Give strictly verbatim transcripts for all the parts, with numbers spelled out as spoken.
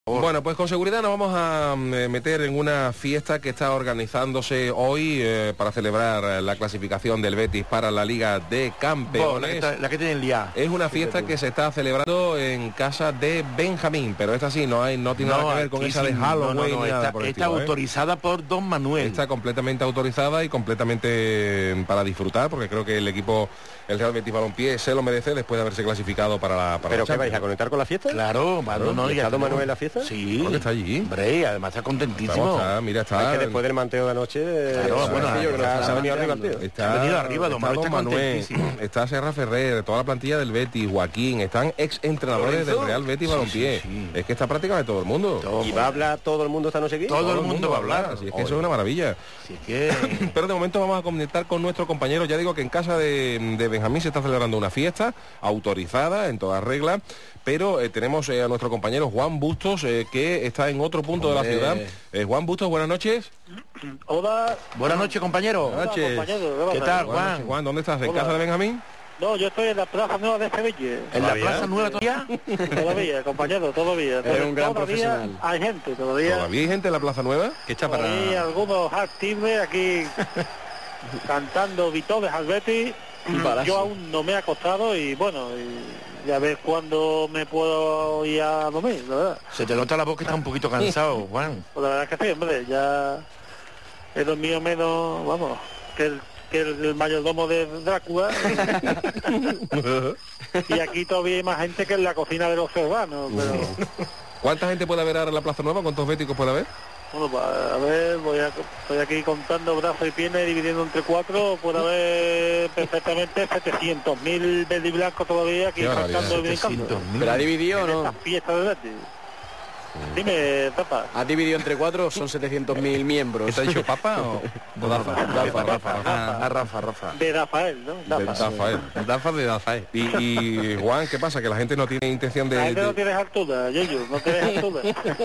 Bueno, pues con seguridad nos vamos a eh, meter en una fiesta que está organizándose hoy eh, para celebrar la clasificación del Betis para la Liga de Campeones. Oh, la, que está, la que tiene el día. Es una fiesta que se está celebrando en casa de Benjamín, pero esta sí no hay, no tiene no, nada que ver con esa de Halloween. No, no, no, ni nada está, por el está estilo, autorizada ¿eh? por Don Manuel. Está completamente autorizada y completamente para disfrutar, porque creo que el equipo, el Real Betis Balompié, se lo merece después de haberse clasificado para la para ¿Pero la qué vais a conectar con la fiesta? Claro, claro, no, ¿Está Don Manuel en la fiesta? Sí, porque está allí. Hombre, además está contentísimo. Vamos, está, mira, está. Es que después del manteo de anoche, claro, eh, bueno, sí, yo creo que se ha venido arriba el tío. Está, ha venido arriba, Don está Manuel, Don está Manuel, está Serra Ferrer, toda la plantilla del Betis, Joaquín, están ex entrenadores del Real Betis sí, Balompié. Sí, sí. Es que está prácticamente todo el mundo. Todo. ¿Y va a hablar todo el mundo esta noche aquí? Todo, todo el mundo, mundo va a hablar. Así es que eso es una maravilla. Así es que... Pero de momento vamos a conectar con nuestro compañero. Ya digo que en casa de, de Benjamín se está celebrando una fiesta autorizada en toda regla, pero eh, tenemos eh, a nuestro compañero Juan Bustos eh, que está en otro punto Hombre. de la ciudad. Eh, Juan Bustos, buenas noches. Hola. Buenas noches, compañero. Buenas noches. ¿Qué tal, Juan? Noches, Juan, ¿dónde estás? ¿En Hola. casa de Benjamín? No, yo estoy en la Plaza Nueva de Sevilla. ¿En la Plaza Nueva todavía? Todavía, compañero, todavía. Eres un gran todavía profesional. Hay gente, todavía. ¿Todavía hay gente en la Plaza Nueva? ¿Qué está para...? Hay algunos actives aquí cantando vitoles al Betis. Yo aún no me he acostado y bueno, y ya ves cuándo me puedo ir a dormir, la verdad. Se te nota la voz que está un poquito cansado, Juan. Pues la verdad es que sí, hombre, ya he dormido menos, vamos, que el que el, el mayordomo de Drácula. Y aquí todavía hay más gente que en la cocina de los servanos, pero... ¿Cuánta gente puede haber ahora en la Plaza Nueva? ¿Cuántos béticos puede haber? Bueno, pues, a ver, voy a, estoy aquí contando brazos y piernas y dividiendo entre cuatro, puede haber perfectamente setecientos mil verdes y blancos todavía aquí cantando y brincando. ¿Pero ha dividido o no? Esta fiesta de Betis. Dime, Papa. ¿Ha dividido entre cuatro? Son setecientos mil miembros. ¿Está dicho Papa o Rafa? Rafa, Rafa, Rafa, Rafa, Rafa. De Rafael, ¿no? De Rafael. Rafa de Rafael. Y, y Juan, ¿qué pasa? Que la gente no tiene intención de... La gente de... no tienes altura, Yoyo, no tienes altura.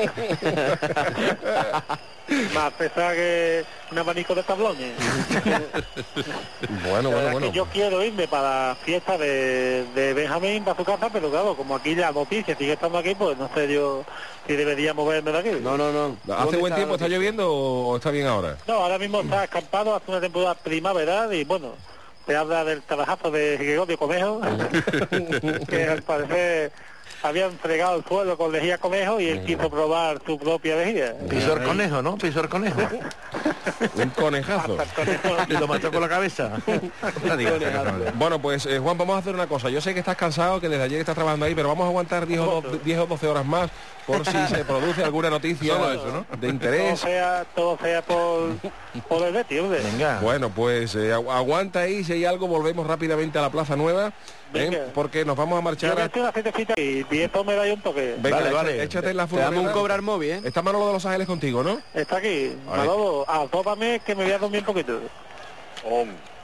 Más pesada que un abanico de tablones. Bueno, bueno, bueno. Que yo quiero irme para la fiesta de, de Benjamín para su casa, pero claro, como aquí la noticia sigue estando aquí, pues no sé yo si debería moverme de aquí. No, no, no. ¿Hace buen tiempo? ¿Está lloviendo o está bien ahora? No, ahora mismo está escampado, hace una temporada primaveral y bueno, se habla del trabajazo de Gregorio Conejo, que al parecer habían fregado el suelo con lejía conejo y él quiso probar su propia lejía. Pisor conejo, ¿no? Pisor conejo. Un conejazo. Y lo mató con la cabeza. Bueno, pues eh, Juan, vamos a hacer una cosa. Yo sé que estás cansado, que desde ayer estás trabajando ahí, pero vamos a aguantar diez o doce horas más por si se produce alguna noticia eso, ¿no? de interés. Todo sea, todo sea por, por el Betis, hombre. Venga. Bueno, pues eh, agu aguanta ahí, si hay algo, volvemos rápidamente a la Plaza Nueva, ¿eh? Porque nos vamos a marchar. Yo a... una y, y esto me da un toque. Venga, vale, vale. Échate en la furgoneta. Te damos un cobrar móvil, ¿eh? Está Manolo de Los Ángeles contigo, ¿no? Está aquí. Vale. Manolo, atópame que me voy a dormir un poquito. Oh.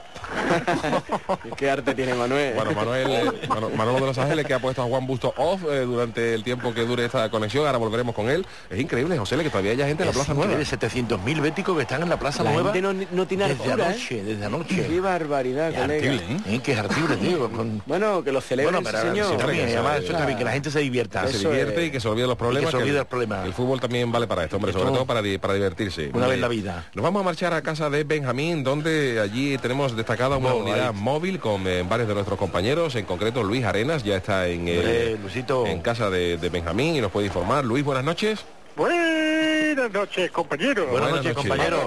¿Qué arte tiene Manuel? Bueno, Manuel, eh, Manolo de Los Ángeles, que ha puesto a Juan Bustos off eh, durante el tiempo que dure esta conexión. Ahora volveremos con él. Es increíble, José, que todavía hay gente en la Plaza Nueva. setecientos mil béticos que están en la Plaza la Nueva. Gente no, no tiene desde altura, anoche, ¿eh? desde anoche. Qué barbaridad, qué colega. Artible, ¿eh? Qué artible, tío. Con... Bueno, que lo celebren, bueno, pero, señor. Sí, también, que además, eso está bien, que la gente se divierta. Se divierte es. y que se olvide los problemas. Y que se olvide que los problemas. El fútbol también vale para esto, hombre, sobre todo para, di para divertirse. Una vez en la vida. Nos vamos a marchar a casa de Benjamín, donde allí tenemos destacada una bueno, unidad ahí. móvil con eh, varios de nuestros compañeros, en concreto Luis Arenas, ya está en, eh, Luisito. en casa de, de Benjamín y nos puede informar. Luis, buenas noches. Buenas noches, compañero. Buenas, buenas noches, compañero.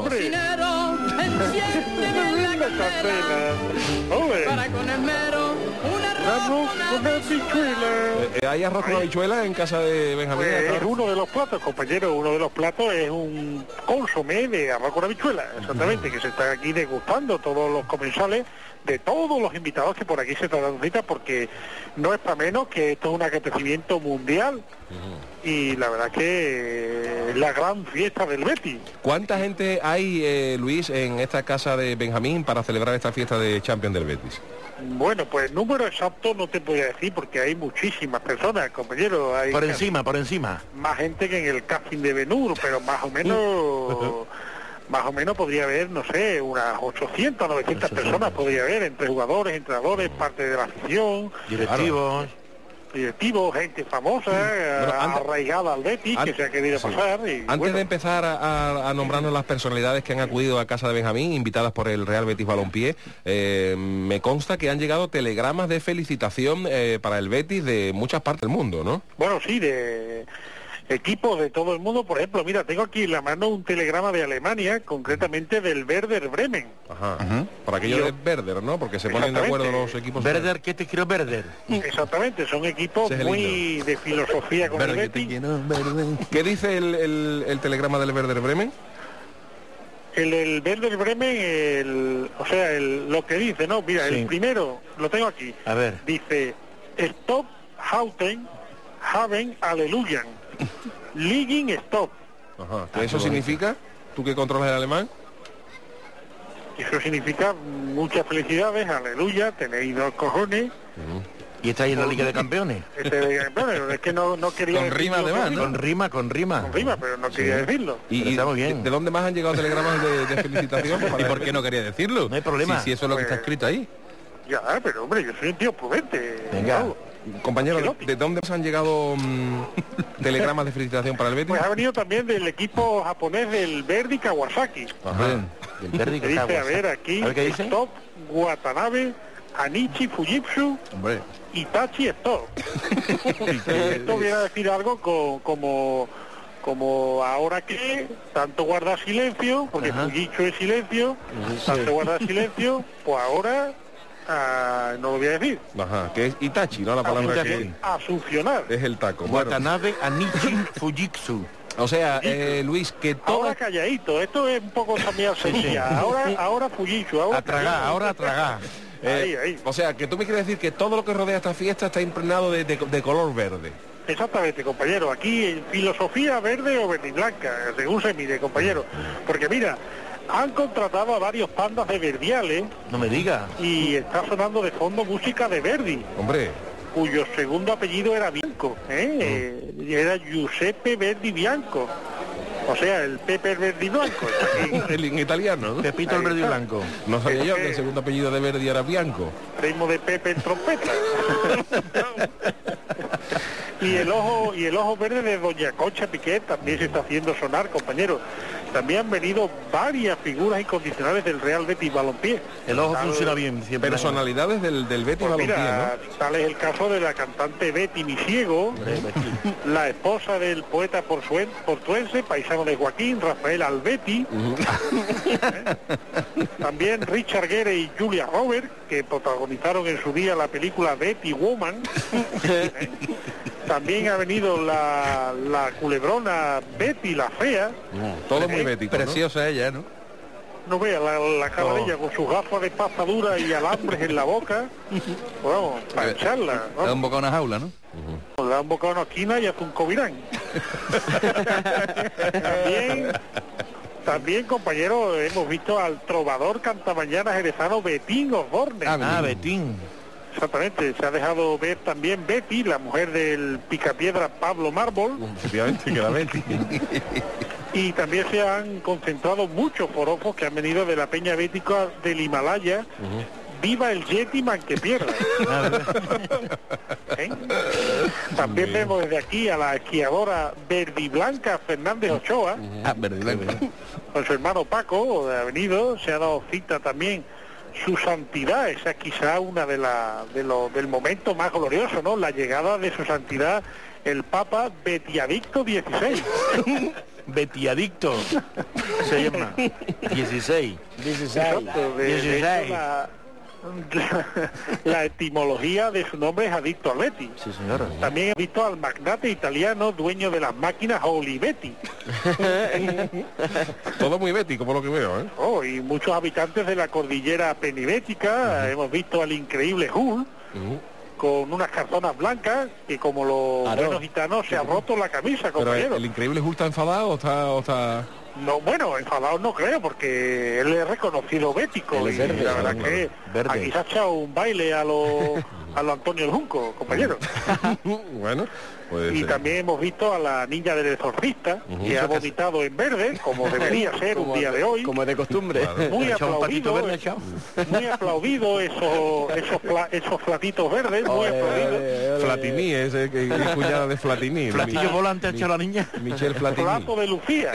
Para con esmero, arroz con habichuela. Eh, ¿Hay arroz con habichuela en casa de Benjamín? Pues es uno de los platos, compañero, uno de los platos es un consomé de arroz con habichuela, exactamente, uh-huh. que se está aquí degustando todos los comensales de todos los invitados que por aquí se están dando cita, porque no es para menos que esto es un acontecimiento mundial. Uh-huh. Y la verdad que es la gran fiesta del Betis. ¿Cuánta gente hay, eh, Luis, en esta casa de Benjamín para celebrar esta fiesta de Champions del Betis? Bueno, pues número exacto no te voy a decir porque hay muchísimas personas, compañero. Hay por encima, por encima. Más gente que en el casting de Ben-Hur, pero más o menos... más o menos podría haber, no sé, unas ochocientas, novecientas personas podría haber, entre jugadores, entrenadores, parte de la afición. Directivos. directivos, gente famosa, Bueno, antes- arraigada al Betis, que an- se ha querido sí. pasar. Y, Antes bueno, de empezar a, a- a nombrarnos las personalidades que han acudido a casa de Benjamín, invitadas por el Real Betis Balompié, eh, me consta que han llegado telegramas de felicitación eh, para el Betis de muchas partes del mundo, ¿no? bueno, sí, de equipos de todo el mundo. Por ejemplo, mira, tengo aquí en la mano un telegrama de Alemania, concretamente del Werder Bremen. Ajá. Por aquello Yo- de Werder, ¿no? Porque se ponen de acuerdo Exactamente. los equipos. Werder, ¿qué te quiero Werder? Exactamente, son equipos Ese es el muy de filosofía con el Werder, que te Betis. quiero, Werder. ¿Qué dice el, el- el telegrama del Werder Bremen? El, el Werder Bremen, el, o sea, el, lo que dice, ¿no? Mira, Sí. el primero, lo tengo aquí. A ver. Dice, Stop, Hauten, Haben, Aleluya. Ligging, Stop. Ajá. ¿Qué Ah, eso qué bonito. significa? ¿Tú que controlas el alemán? Eso significa muchas felicidades, aleluya, tenéis dos cojones. ¿Y estáis en la Liga de Campeones? Este, bueno, es que no, no quería Con rima decirlo además, con ¿no? Con rima, con rima. con rima, pero no quería decirlo. ¿Y, Pero y está muy bien. de dónde más han llegado telegramas de, de felicitación? ¿Y por qué no quería decirlo? No hay problema. Si, si eso es lo que está Pues- escrito ahí. Ya, pero hombre, yo soy un tío prudente. Venga. ¿no? Compañero, ¿de, Ancelotti. de dónde más han llegado mm, telegramas de felicitación para el Betis? Pues ha venido también del equipo japonés del Verdi Kawasaki. Ajá. Del Verdi Que que dice, a ver, aquí, A ver qué dice. Stop, Watanabe, Anichi, Fujitsu, Hombre. Itachi, Stop. Esto viene a decir algo co- como como ahora que tanto guardar silencio, porque Ajá. Fujitsu es silencio, tanto guardar silencio, pues ahora ah, no lo voy a decir. Ajá, que es Itachi, ¿no? La palabra que Asuncionar. es el taco. Bueno, Watanabe Anichi Fujitsu. o sea, eh, Luis, que Ahora todas... calladito, esto es un poco también semilla. Ahora, ahora Fujitsu, ahora A tragar, ahora a tragar. eh, ahí, ahí. O sea, que tú me quieres decir que todo lo que rodea esta fiesta está impregnado de, de- de color verde. Exactamente, compañero. Aquí en filosofía verde o verde y blanca, según se mire, compañero. Porque mira, han contratado a varios pandas de verdiales No me diga. y está sonando de fondo música de Verdi, Hombre, cuyo segundo apellido era Bianco, ¿eh? Eh, era Giuseppe Verdi Bianco. O sea, el Pepe el Verdi Blanco. Aquí, el en italiano, ¿no? Pepito el Ahí verde y está. blanco. No sabía yo que el Eh. segundo apellido de Verdi era Bianco. primo de Pepe en trompeta. Y el ojo y el ojo verde de Doña Concha Piquet también se está haciendo sonar, compañeros. También han venido varias figuras incondicionales del Real Betis Balompié. El ojo Tal- funciona bien siempre. Personalidades del, del Betis Pues Balompié, mira, tal es el caso de la cantante Betty Misiego, Hombre, Betty. la esposa del poeta portuen- portuense, paisano de Joaquín, Rafael Albetti. ¿Eh? También Richard Gere y Julia Roberts, que protagonizaron en su día la película Betty Woman. ¿Eh? También ha venido la, la culebrona Betty la Fea. ¿no? Todo muy Eh, bético, ¿no? Preciosa ella, ¿no? No vea la, la cara de ella con sus gafas de pasta dura y alambres en la boca. Pues vamos, para echarla. Da vamos. un boca a una jaula, ¿no? Le da un bocado a una esquina y hace un covirán. También, también, compañeros, hemos visto al trovador cantamañana jerezano Betín Osborne. Ah, Betín. Exactamente, se ha dejado ver también Betty, la mujer del picapiedra Pablo Mármol, Efectivamente, que la Betty. y también se han concentrado muchos forofos que han venido de la peña bética del Himalaya. Viva el Yetiman que pierda. ¿Eh? También vemos desde aquí a la esquiadora verdiblanca Fernández Ochoa, Ah, verde y blanco. con su hermano Paco, ha venido, se ha dado cita también su santidad, esa es quizá una de la de lo, del momento más glorioso, ¿no? La llegada de su santidad el Papa Betiadicto dieciséis. Betiadicto. Se llama. dieciséis. Exacto, de- de dieciséis. hecho, la, la, la etimología de su nombre es adicto al Betis. Sí, señora. También he visto al magnate italiano dueño de las máquinas Olivetti. Todo muy bético, por lo que veo, ¿eh? Oh, y muchos habitantes de la cordillera penibética. Hemos visto al increíble Hull con unas cartonas blancas que, como los Claro. buenos gitanos, se ha roto la camisa, Pero el, compañero. el increíble Hulk está enfadado o está... O está... No, bueno, enfadado no creo, porque él es reconocido bético. Él Y es verde, la verdad claro, que verde. aquí se ha echado un baile a lo, a lo Antonio el Junco, compañero. Bueno, Puede y ser. también hemos visto a la niña del exorcista, que ha vomitado en verde, como debería ser un Como día de hoy. Como de costumbre. Claro. Muy Echado un patito aplaudido, verde, eh, echado. muy aplaudido esos esos pla- esos platitos verdes, muy Ole, aplaudido. ole, ole. Flatini, ese que es cuñada de Flatini. Platillo Mi- volante ha mi- hecho la niña. Michelle Flatini. Plato de Lucía.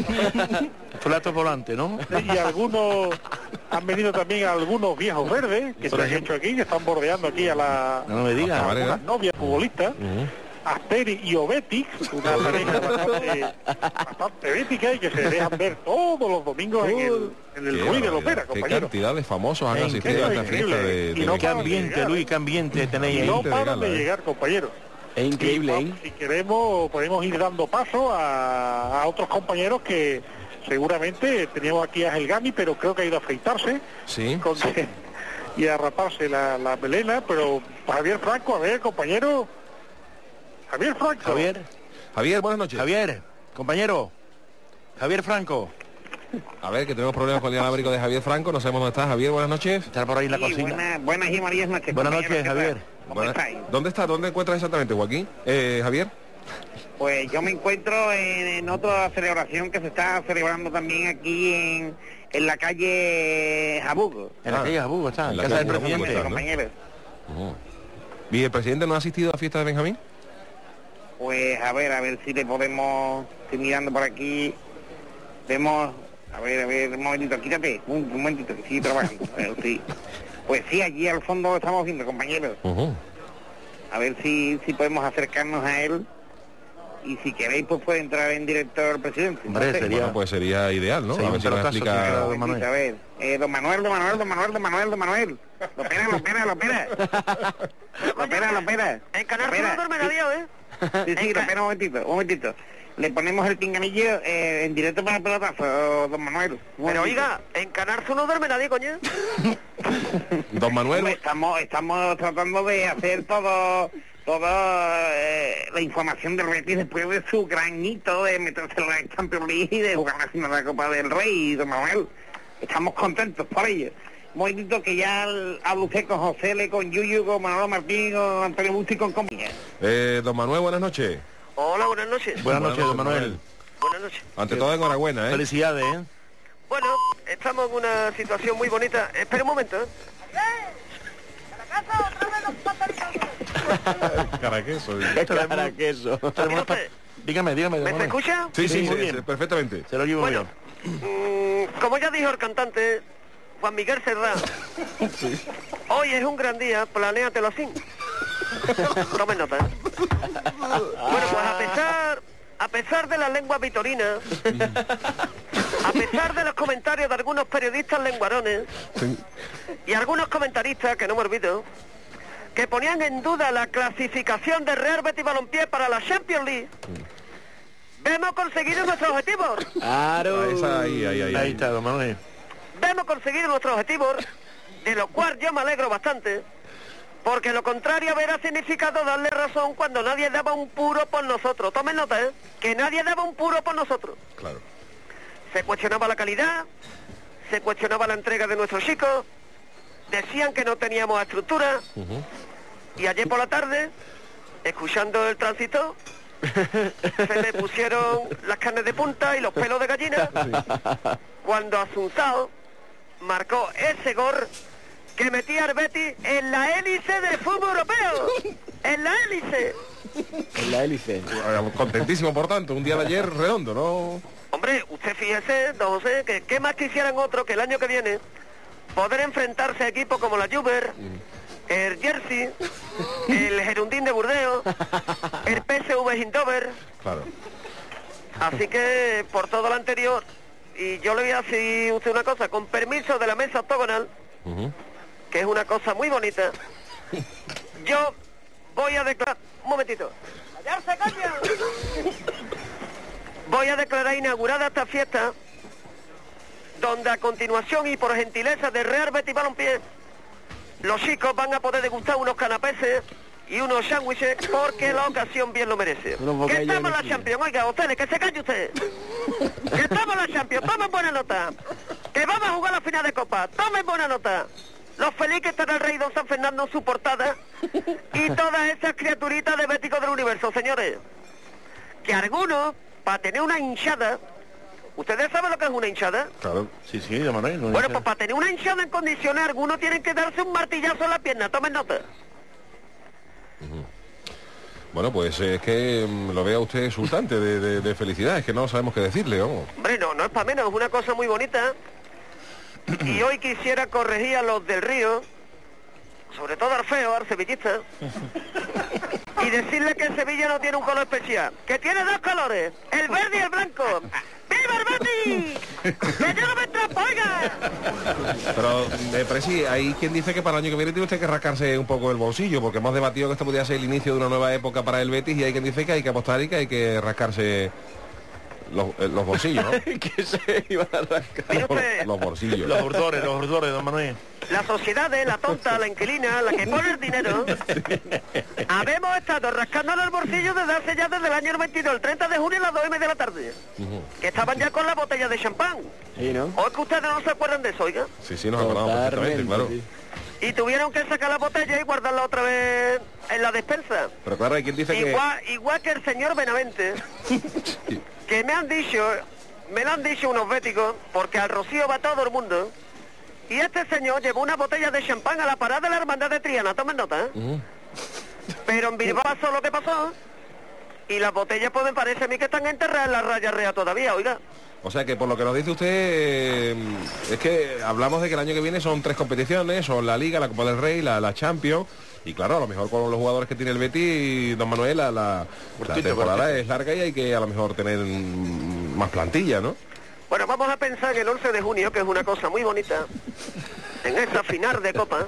Plato volante, ¿no? Y algunos han venido también algunos viejos verdes que Por se han ejemplo. hecho aquí, que están bordeando aquí a la No me digas. a Camarera. algunas novias futbolistas. Asteri y Obetix, una pareja bastante, bastante bética y que se dejan ver todos los domingos en el, en el Qué Ruiz de la barbaridad. Ópera, Qué compañero. cantidad de famosos han Qué asistido a esta increíble. fiesta de, Y de no Qué paran de ambiente, llegar, Luis, ¿eh? qué ambiente tenéis Y ahí. no de paran gala, de ¿eh? llegar, compañero. Es increíble, Y, ¿eh? si queremos, podemos ir dando paso a, a otros compañeros que seguramente teníamos aquí a Helgami, pero creo que ha ido a afeitarse Sí. con- y a raparse la, la melena, pero Javier Franco, a ver, compañero. Javier Franco. Javier, Javier, buenas noches. Javier, compañero. Javier Franco. A ver, que tenemos problemas con el inalámbrico de Javier Franco. No sabemos dónde está. Javier, buenas noches. Estar por ahí en la Sí, cocina. buenas, buenas y marías noches. Buenas compañeros, noches, ¿qué tal? Javier. ¿Cómo Buenas- estáis? ¿Dónde está? ¿Dónde encuentras exactamente, Joaquín? Eh, Javier. Pues yo me encuentro en, en otra celebración que se está celebrando también aquí en, en la calle Jabugo. En la Ah, calle Jabugo está, en en la casa del calle Jabugo presidente. está, ¿no? Compañeros. ¿Y el presidente no ha asistido a la fiesta de Benjamín? Pues a ver, a ver si le podemos, estoy mirando por aquí, vemos, a ver, a ver, un momentito, quítate, un, un momentito, que sigue trabajando. A ver, sí. Pues sí, allí al fondo lo estamos viendo, compañeros. Ujú. A ver si, si podemos acercarnos a él y si queréis pues puede entrar en directo el presidente. Hombre, No sé. sería- Bueno, pues sería ideal, ¿no? Sí, a un ver si nos pelotazo, explica... sí, claro. Un momentito, Manuel. a ver, eh, don Manuel, don Manuel, don Manuel, don Manuel, don Manuel. Lo pera, lo pera, lo pera. Lo pera, lo pera. En Canal Lo Sur pera. no duerme nadie, ¿eh? Sí, sí, lo pera un momentito, un momentito. Le ponemos el pinganillo eh, en directo para el pelotazo, don Manuel. Un Pero momentito. oiga, en Canal Sur no duerme nadie, coño. Don Manuel... Hombre, estamos, estamos tratando de hacer todo, toda eh, la información del Betis después de su gran hito de meterse en la Champions League y de jugar la final de la Copa del Rey, don Manuel. Estamos contentos por ello. Muy bonito que ya hablo usted con José Le, con Yuyu, con Manolo Martín, con Antonio Busti y con compañía. Eh, don Manuel, buenas noches. Hola, buenas noches. Buenas noches, don Manuel. Buenas noches. Ante todo, enhorabuena, ¿eh? Felicidades, ¿eh? Bueno, estamos en una situación muy bonita. Espera un momento, ¿eh? Caraqueso. Cara que eso. Tenemos pa- Dígame, dígame, don ¿Me se Manuel. escucha? Sí, sí, Sí, muy sí, bien. sí, perfectamente. Se lo llevo Bueno, yo. mm, como ya dijo el cantante Juan Miguel Serrá, hoy es un gran día, planéatelo así. Tomen nota, ¿eh? Bueno, pues a pesar, a pesar de las lenguas vitorinas, a pesar de los comentarios de algunos periodistas lenguarones y algunos comentaristas, que no me olvido, que ponían en duda la clasificación del Real Betis Balompié para la Champions League, hemos conseguido nuestros objetivos. Claro. Ah, esa ahí, ahí, ahí. Ahí está, don Manuel. Hemos conseguido nuestros objetivos, de lo cual yo me alegro bastante, porque lo contrario hubiera significado darle razón cuando nadie daba un puro por nosotros. Tomen nota, ¿eh? Que nadie daba un puro por nosotros. Claro. Se cuestionaba la calidad, se cuestionaba la entrega de nuestros chicos, decían que no teníamos estructura, y ayer por la tarde, escuchando el tránsito, se me pusieron las carnes de punta y los pelos de gallina cuando Asunzao marcó ese gol que metía al Betis en la hélice del fútbol europeo. En la hélice. En la hélice. Eh, Contentísimo, por tanto, un día de ayer redondo, ¿no? Hombre, usted fíjese, don José, que qué más quisieran otros que el año que viene poder enfrentarse a equipos como la Juve, el Jersey, el Gerundín de Burdeos, el P S V Eindhoven. Claro. Así que, por todo lo anterior, y yo le voy a decir a usted una cosa, con permiso de la mesa octogonal, Ujú. que es una cosa muy bonita, yo voy a declarar... Un momentito. ¡Callarse, calla! Voy a declarar inaugurada esta fiesta, donde a continuación y por gentileza de Real Betis Balompié, los chicos van a poder degustar unos canapeses y unos sándwiches porque la ocasión bien lo merece. Unos Que bocadillos estamos en la de Champions, oiga, ustedes, que se calle usted. Que estamos en la Champions, tomen buena nota. Que vamos a jugar la final de Copa, tomen buena nota. los feliz que estará el rey don San Fernando en su portada y todas esas criaturitas de béticos del universo, señores. Que algunos, para tener una hinchada, ¿ustedes saben lo que es una hinchada? Claro. Sí, sí, don Manuel. no Bueno, dice- pues para tener una hinchada en condiciones, algunos tienen que darse un martillazo en la pierna, tomen nota. Bueno, pues es que mm, lo vea usted exultante de, de- de felicidad, es que no sabemos qué decirle, vamos. Hombre, no, no es para menos, es una cosa muy bonita. Y hoy quisiera corregir a los del Río, sobre todo al feo, al sevillista, y decirle que Sevilla no tiene un color especial, que tiene dos colores, el verde y el blanco. ¡Viva el Betis! ¡Que yo no me estropo, oiga! Pero, eh, Presi, hay quien dice que para el año que viene tiene usted que rascarse un poco el bolsillo, porque hemos debatido que esto podría ser el inicio de una nueva época para el Betis, y hay quien dice que hay que apostar y que hay que rascarse los, eh, los bolsillos, ¿no? que se iban a arrancar. Mire Los, usted, los bolsillos. Los urdores, los urdores, don Manuel. la sociedad de la tonta, la inquilina, la que pone el dinero, habemos estado rascándonos el bolsillo desde hace ya desde el año noventa y dos, el treinta de junio a las dos y media de la tarde, que estaban ya con la botella de champán. Sí, ¿no? ¿O es que ustedes no se acuerdan de eso, oiga? Sí, sí, nos acordamos perfectamente, claro. sí. Y tuvieron que sacar la botella y guardarla otra vez en la despensa. Pero claro, hay quien dice que... Igual, igual que el señor Benavente, que me han dicho, me lo han dicho unos béticos, porque al Rocío va todo el mundo, y este señor llevó una botella de champán a la parada de la hermandad de Triana, tomen nota, ¿eh? Ujú. Pero en Bilbao pasó lo que pasó, y las botellas pueden parece a mí que están enterradas en la raya real todavía, oiga. O sea que por lo que nos dice usted, eh, es que hablamos de que el año que viene son tres competiciones, son la Liga, la Copa del Rey, la, la Champions, y claro, a lo mejor con los jugadores que tiene el Betis, don Manuel, la, la, la Cortito, temporada cortito. es larga y hay que a lo mejor tener mm, más plantilla, ¿no? Bueno, vamos a pensar en el once de junio, que es una cosa muy bonita, en esa final de Copa.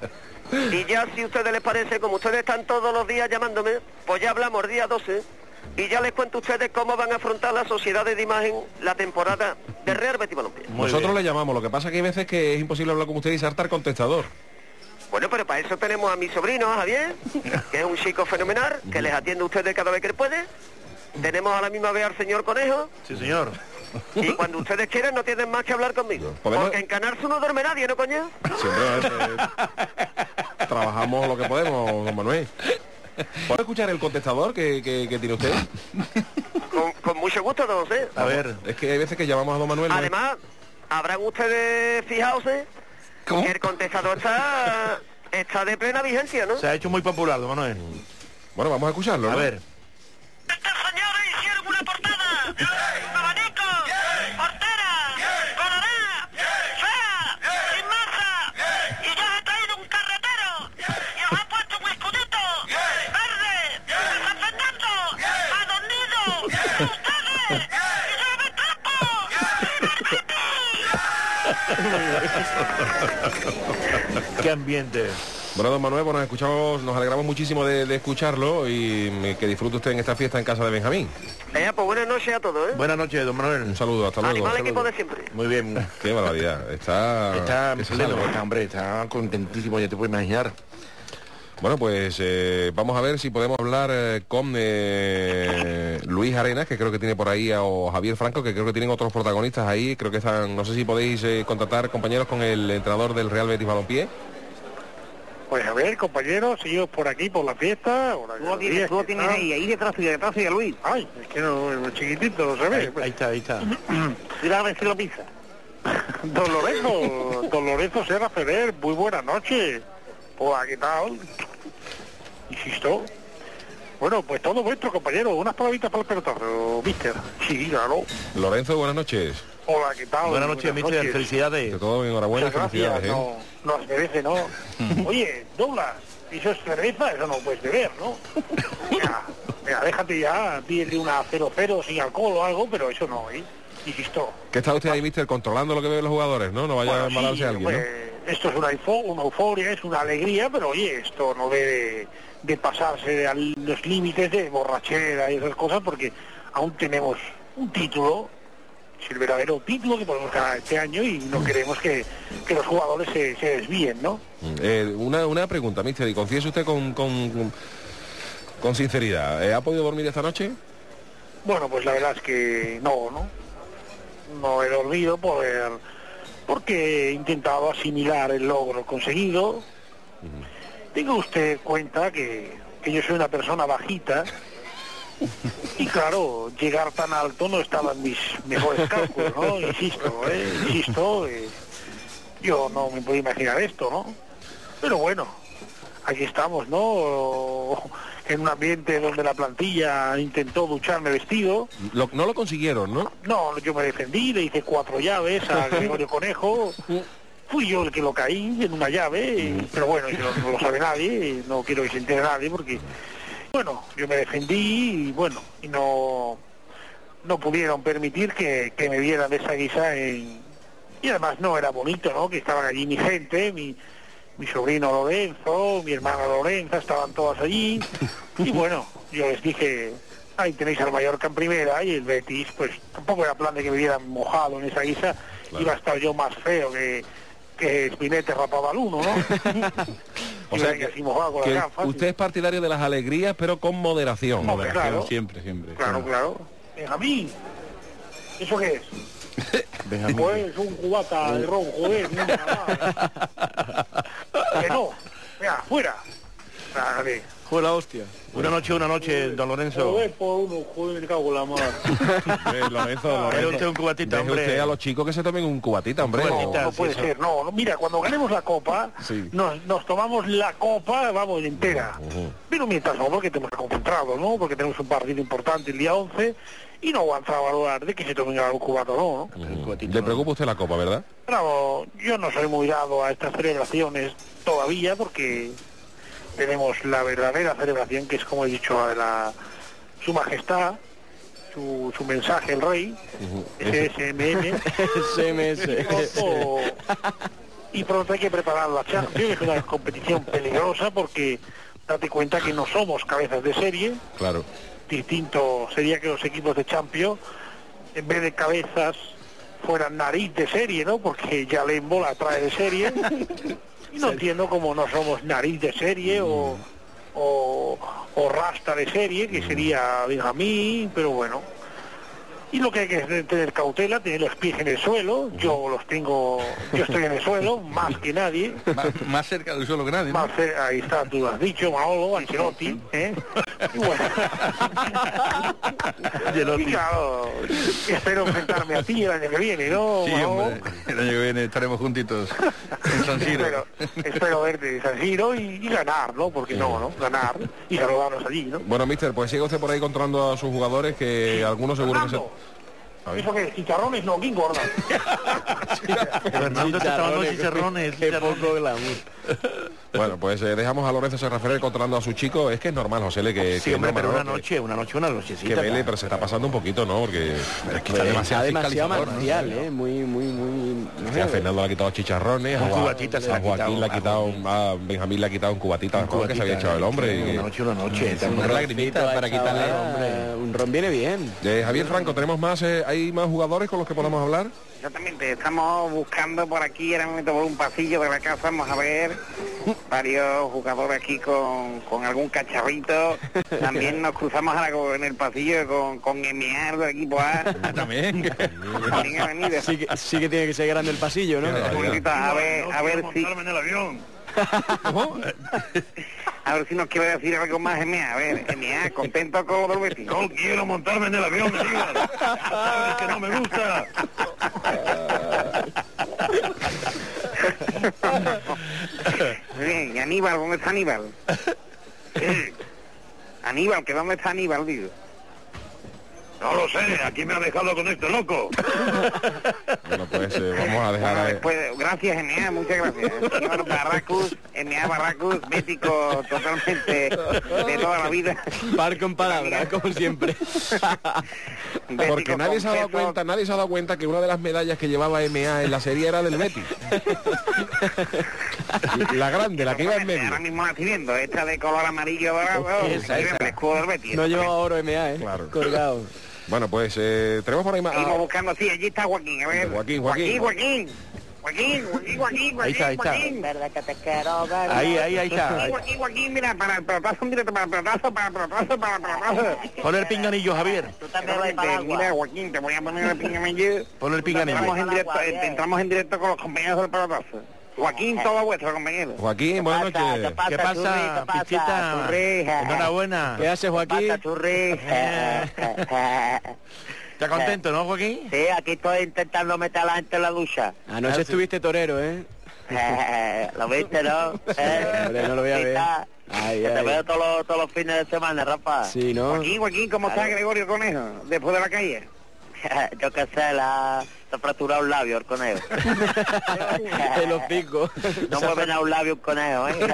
Y ya si a ustedes les parece, como ustedes están todos los días llamándome, pues ya hablamos el día doce, y ya les cuento a ustedes cómo van a afrontar las sociedades de imagen la temporada de Real Betis Balompié. Muy Nosotros bien. le llamamos, lo que pasa que hay veces que es imposible hablar con usted y saltar contestador. Bueno, pero para eso tenemos a mi sobrino, a Javier, que es un chico fenomenal, que les atiende a ustedes cada vez que puede. Tenemos a la misma vez al señor Conejo, Sí, señor. y cuando ustedes quieran no tienen más que hablar conmigo. ¿Podemos? Porque en Canal Sur no duerme nadie, ¿no, coño? Siempre eh, trabajamos lo que podemos, don Manuel. ¿Puede escuchar el contestador que, que- que tiene usted? Con, con mucho gusto, don José. A ver. Es que hay veces que llamamos a don Manuel. ¿no? Además, habrán ustedes fijado que el contestador está, está de plena vigencia, ¿no? Se ha hecho muy popular, don Manuel. Bueno, vamos a escucharlo, A ¿no? ver. Estos señores hicieron una portada, abanico, portera, colorada, fea, sin masa, y yo os he traído un carretero, y os he puesto un escudito, verde, de San Fernando, adornido, de ustedes, y yo me Qué ambiente. Bueno, don Manuel, pues nos escuchamos, nos alegramos muchísimo de, de escucharlo y mm, que disfrute usted en esta fiesta en casa de Benjamín. Eh, pues buenas noches a todos, ¿eh? Buenas noches, don Manuel. Un saludo, hasta luego. Animal Un equipo saludo. de siempre. Muy bien. Qué barbaridad. Está... Está que se pleno, salva. está, hombre, está contentísimo, ya te puedes imaginar. Bueno, pues eh, vamos a ver si podemos hablar eh, con eh, Luis Arenas, que creo que tiene por ahí, a- o Javier Franco, que creo que tienen otros protagonistas ahí. Creo que están, no sé si podéis eh, contactar, compañeros, con el entrenador del Real Betis Balompié. Pues a ver, compañeros, sigo por aquí, por la fiesta. Hola, Tú lo tienes, tú lo tienes ahí, ahí detrás y detrás sigue Luis. Ay, es que no, es chiquitito, no se Ahí, ve. ahí está, ahí está. Mira a ver si lo pisa. Don Lorenzo, don Lorenzo Serra Ferrer, muy buenas noches. Hola, ¿qué tal? Insisto. Bueno, pues todo vuestro, compañero. Unas palabritas para el pelotazo, mister. Sí, claro. Lorenzo, buenas noches. Hola, ¿qué tal? Buenas noches, mister. De Felicidades. todo, enhorabuena y Muchas gracias. felicidades. ¿eh? No, no las merece, ¿no? Oye, Douglas, eso es cerveza, eso no puedes beber, ¿no? Mira, mira, déjate ya, pídele una cero cero sin alcohol o algo, pero eso no, ¿eh? Insisto. ¿Qué está usted ahí, mister, controlando lo que ven los jugadores, no? No vaya Bueno, a embalarse sí, alguien, ¿no? pues, esto es una, eufo- una euforia, es una alegría, pero oye, esto no debe de pasarse a los límites de borrachera y esas cosas, porque aún tenemos un título, es el verdadero título que podemos ganar este año y no queremos que, que los jugadores se, se desvíen, ¿no? Eh, una, una pregunta, mister, y confiese usted con, con, con, con sinceridad. ¿eh, ¿Ha podido dormir esta noche? Bueno, pues la verdad es que no, ¿no? No he dormido por, porque he intentado asimilar el logro conseguido. Tenga usted cuenta que, que yo soy una persona bajita y claro, llegar tan alto no estaba en mis mejores cálculos, ¿no? Insisto, ¿eh? Insisto, eh, yo no me puedo imaginar esto, ¿no? Pero bueno, aquí estamos, ¿no? En un ambiente donde la plantilla intentó ducharme vestido. Lo- no lo consiguieron, ¿no? No, yo me defendí, le hice cuatro llaves a Gregorio Conejo. Fui yo el que lo caí en una llave, pero bueno, yo no, no lo sabe nadie, no quiero que se entere nadie porque, bueno, yo me defendí y bueno, y no, no pudieron permitir que, que me vieran de esa guisa en... Y además no era bonito, ¿no? Que estaban allí mi gente, mi, mi sobrino Lorenzo, mi hermana Lorenza, estaban todas allí. Y bueno, yo les dije, ahí tenéis al Mallorca en primera y el Betis, pues tampoco era plan de que me vieran mojado en esa guisa, Claro. iba a estar yo más feo que... que Spinetta rapaba al uno, ¿no? O Y sea venga que, así mojado con que las gafas. usted es partidario de las alegrías, pero con moderación. No, Moderación. claro. Siempre, siempre. Claro, claro. Benjamín, ¿eso qué es? Benjamín. Pues un cubata de ron, joder, no, nada más. Que no, venga, fuera. Dale. Fue la hostia. Una noche, una noche, don Lorenzo. Joder, por uno, joder, me cago en la madre. Hombre, Lorenzo, Era Lorenzo, usted un cubatita, deje hombre. usted a los chicos que se tomen un cubatita, hombre. Un No, cubatita. no sí, puede eso. ser, no, no, mira, cuando ganemos la copa, Sí. nos, nos tomamos la copa, vamos, entera. Pero mientras no, porque tenemos concentrado, ¿no? Porque tenemos un partido importante el día once y no vamos a valorar de que se tomen algún cubato, ¿no? ¿no? El cubatita, Le ¿no? preocupa usted la copa, ¿verdad? Pero yo no soy muy dado a estas celebraciones todavía porque tenemos la verdadera celebración, que es, como he dicho, la de la Su Majestad, su, su mensaje, el rey, S S M M. S M S. Pronto- y pronto hay que preparar la Champions, es una competición peligrosa porque date cuenta que no somos cabezas de serie. Claro. Distinto sería que los equipos de Champions, en vez de cabezas, fueran nariz de serie, ¿no? Porque ya Lembo la trae de serie. Y no entiendo cómo no somos nariz de serie o, o, o rasta de serie, que sería Benjamín, pero bueno. Y lo que hay que es tener cautela, tener los pies en el suelo. Yo los tengo, yo estoy en el suelo, más que nadie. Más, más cerca del suelo que nadie, ¿no? Más cer- ahí está, tú lo has dicho, Manolo, Ancelotti, ¿eh? Y bueno. Y claro, espero enfrentarme a ti el año que viene, ¿no, Sí, Manolo? hombre. El año que viene estaremos juntitos en San Siro. Espero, espero verte en San Siro y, y ganar, ¿no? Porque no, ¿no? Ganar y saludarnos allí, ¿no? Bueno, mister, pues sigue usted por ahí controlando a sus jugadores, que algunos seguro que se... Fernando, ¿eso qué? ¿Chicharrones? No, ¿quién gorda? Fernando te estaba dando chicharrones, Qué chicharrones. poco glamour. Bueno, pues eh, dejamos a Lorenzo Serraferrer controlando a su chico. Es que es normal, José, Le, que... Sí, que hombre, no, pero Manolo, una que- noche, una noche, una nochecita. Que vele, pero se está pasando un poquito, ¿no? Porque... Pero es que Está está demasiado demasiado fiscalizador, ¿no? marcial, ¿eh? Muy, muy, muy... no Sí, a sé. Fernando le ha quitado chicharrones, a, Un Juan- cubatita se a le ha Joaquín quitado, le ha quitado, a a Benjamín le ha quitado un cubatita, Un mejor que se había cubatita, echado el hombre. y Una que- noche, una noche. Un Una lagrimita roncito para a esa quitarle, hora, hombre. Un ron viene bien. Eh, Javier Franco, ¿tenemos más, eh, hay más jugadores con los que podamos hablar? Exactamente, estamos buscando por aquí, ahora mismo por un pasillo de la casa, vamos a ver varios jugadores aquí con, con algún cacharrito. También nos cruzamos ahora con- en el pasillo con, con M A del equipo A. También. También ha venido. Sí que, sí que tiene que ser grande el pasillo, ¿no? Un momentito, a ver, a ver si, en el avión. ¿Cómo? a ver si nos quiere decir algo más M A. A ver, M A, contento con los vecinos. No quiero montarme en el avión, me digas. Sabes que no me gusta. Muy bien, y Aníbal, ¿dónde está Aníbal? ¿Qué? Aníbal, ¿que dónde está Aníbal, digo? No lo sé, aquí me ha dejado con este loco. Bueno, pues eh, vamos a dejar... Bueno, a- después, gracias M A, muchas gracias. Señor Barracus, M A Barracus, mítico totalmente de toda la vida. Par con palabras, como siempre. Porque Bético nadie se ha dado completo. cuenta, nadie se ha dado cuenta que una de las medallas que llevaba M A en la serie era del Betis. La grande, la que iba en medio. Ahora mismo la estoy viendo, esta de color amarillo dorado, Esa, que esa. lleva el escudo del Betis. No lleva oro M A, ¿eh? Claro. Colgado. Bueno, pues eh, tenemos por ahí más... Seguimos ah, buscando, sí, allí está Joaquín, a ver. Joaquín, Joaquín. Joaquín, Joaquín. Joaquín, Joaquín, Joaquín, Ahí está, ahí está. Joaquín. Verdad que te quiero, verdad. Ahí, ahí, ahí está. Joaquín, Joaquín, Joaquín, mira, para el pelotazo, mira, para el pelotazo, para el pelotazo, para el pelotazo. Pon el pinganillo, Javier. Tú también vas para el agua. Mira, Joaquín, te voy a poner el pinganillo. Pon el Entramos pinganillo. en directo, entramos en directo con los compañeros del pelotazo. Joaquín, todo vuestro, compañero. Joaquín, buenas noches. ¿Qué pasa, Pichita? Enhorabuena. ¿Qué haces, Joaquín? ¿Estás contento, no, Joaquín? Sí, aquí estoy intentando meter a la gente en la ducha. Anoche estuviste torero, ¿eh? ¿Lo viste, no? ¿Eh? Hombre, no lo voy a ver. Ay, Que te ay. veo todos los, todos los fines de semana, Rafa. Sí, ¿no? Joaquín, Joaquín, ¿cómo está Gregorio Conejo después de la calle? Yo qué sé, la... se ha fracturado un labio el conejo. El hocico. No mueven a un labio un conejo, ¿eh?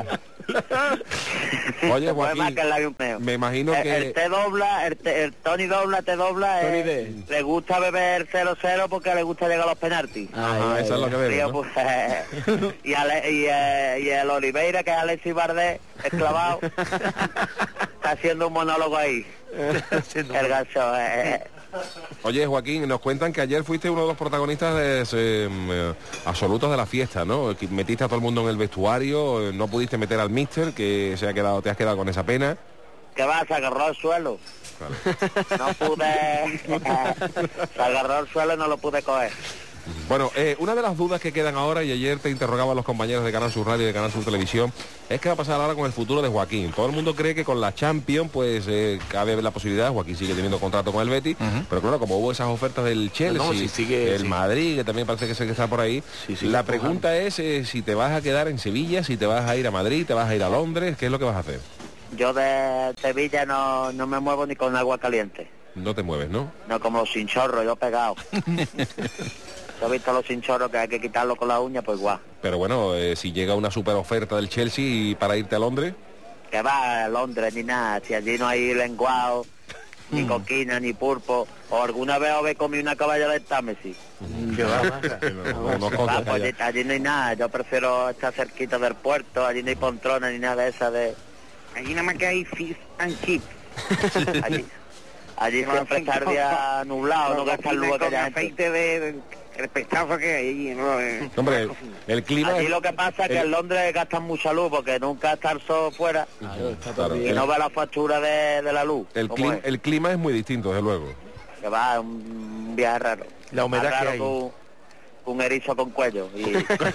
Oye, Se mueve más Joaquín, que el labio un conejo. me imagino El, que... el te dobla, el, te- el Tony dobla, te dobla, Tony eh, D. le gusta beber cero cero porque le gusta llegar a los penaltis. Ajá, Ay, eso es lo que veo, Tío, ¿no? pues, eh, y, Ale- y, eh, y el Oliveira, que es Alexis Bardet, esclavado, está haciendo un monólogo ahí. El ganso, eh. Oye, Joaquín, nos cuentan que ayer fuiste uno de los protagonistas de, eh, eh, absolutos de la fiesta, ¿no? Que metiste a todo el mundo en el vestuario, eh, no pudiste meter al míster, que se ha quedado, te has quedado con esa pena. ¿Qué va? Se agarró al suelo. No pude... se agarró al suelo y no lo pude coger. Bueno, eh, una de las dudas que quedan ahora, y ayer te interrogaban los compañeros de Canal Sur Radio y de Canal Sur Televisión, es qué va a pasar ahora con el futuro de Joaquín. Todo el mundo cree que con la Champions, pues eh, cabe la posibilidad, Joaquín sigue teniendo contrato con el Betis, Ujú. pero claro, como hubo esas ofertas del Chelsea, No, si sigue, el sí. Madrid, que también parece que se que está por ahí, Sí, sí, la ojalá. pregunta es eh, si te vas a quedar en Sevilla, si te vas a ir a Madrid, te vas a ir a Londres, ¿qué es lo que vas a hacer? Yo de Sevilla no, no me muevo ni con agua caliente. No te mueves, ¿no? No como los chinchorros, yo pegado. Yo he visto los chinchorros que hay que quitarlo con la uña, pues guau. Pero bueno, eh, si llega una super oferta del Chelsea y para irte a Londres, Que va a Londres ni nada, si allí no hay lenguado, ni coquina, ni pulpo. O alguna vez os he comido una caballa de Támesis. ¿Qué va? no, no Ah, consta pues allá. allí, allí no hay nada, yo prefiero estar cerquita del puerto, allí no hay poltrona ni nada de esa de... Allí nada más que hay fish and chips. allí allí siempre está el día nublado, no gastan luz aquella gente. aceite de... el pescado que hay allí, ¿no? Eh, Hombre, el, el clima... Allí es- lo que pasa es que el- en Londres gastan mucha luz porque nunca está el sol fuera Claro, está Claro, todo y bien. no ve la factura de, de la luz. el, ¿Cómo cli- es? el clima es muy distinto, desde luego. Que va, un viaje raro. La humedad Más que raro hay. Un, un erizo con cuello. Y...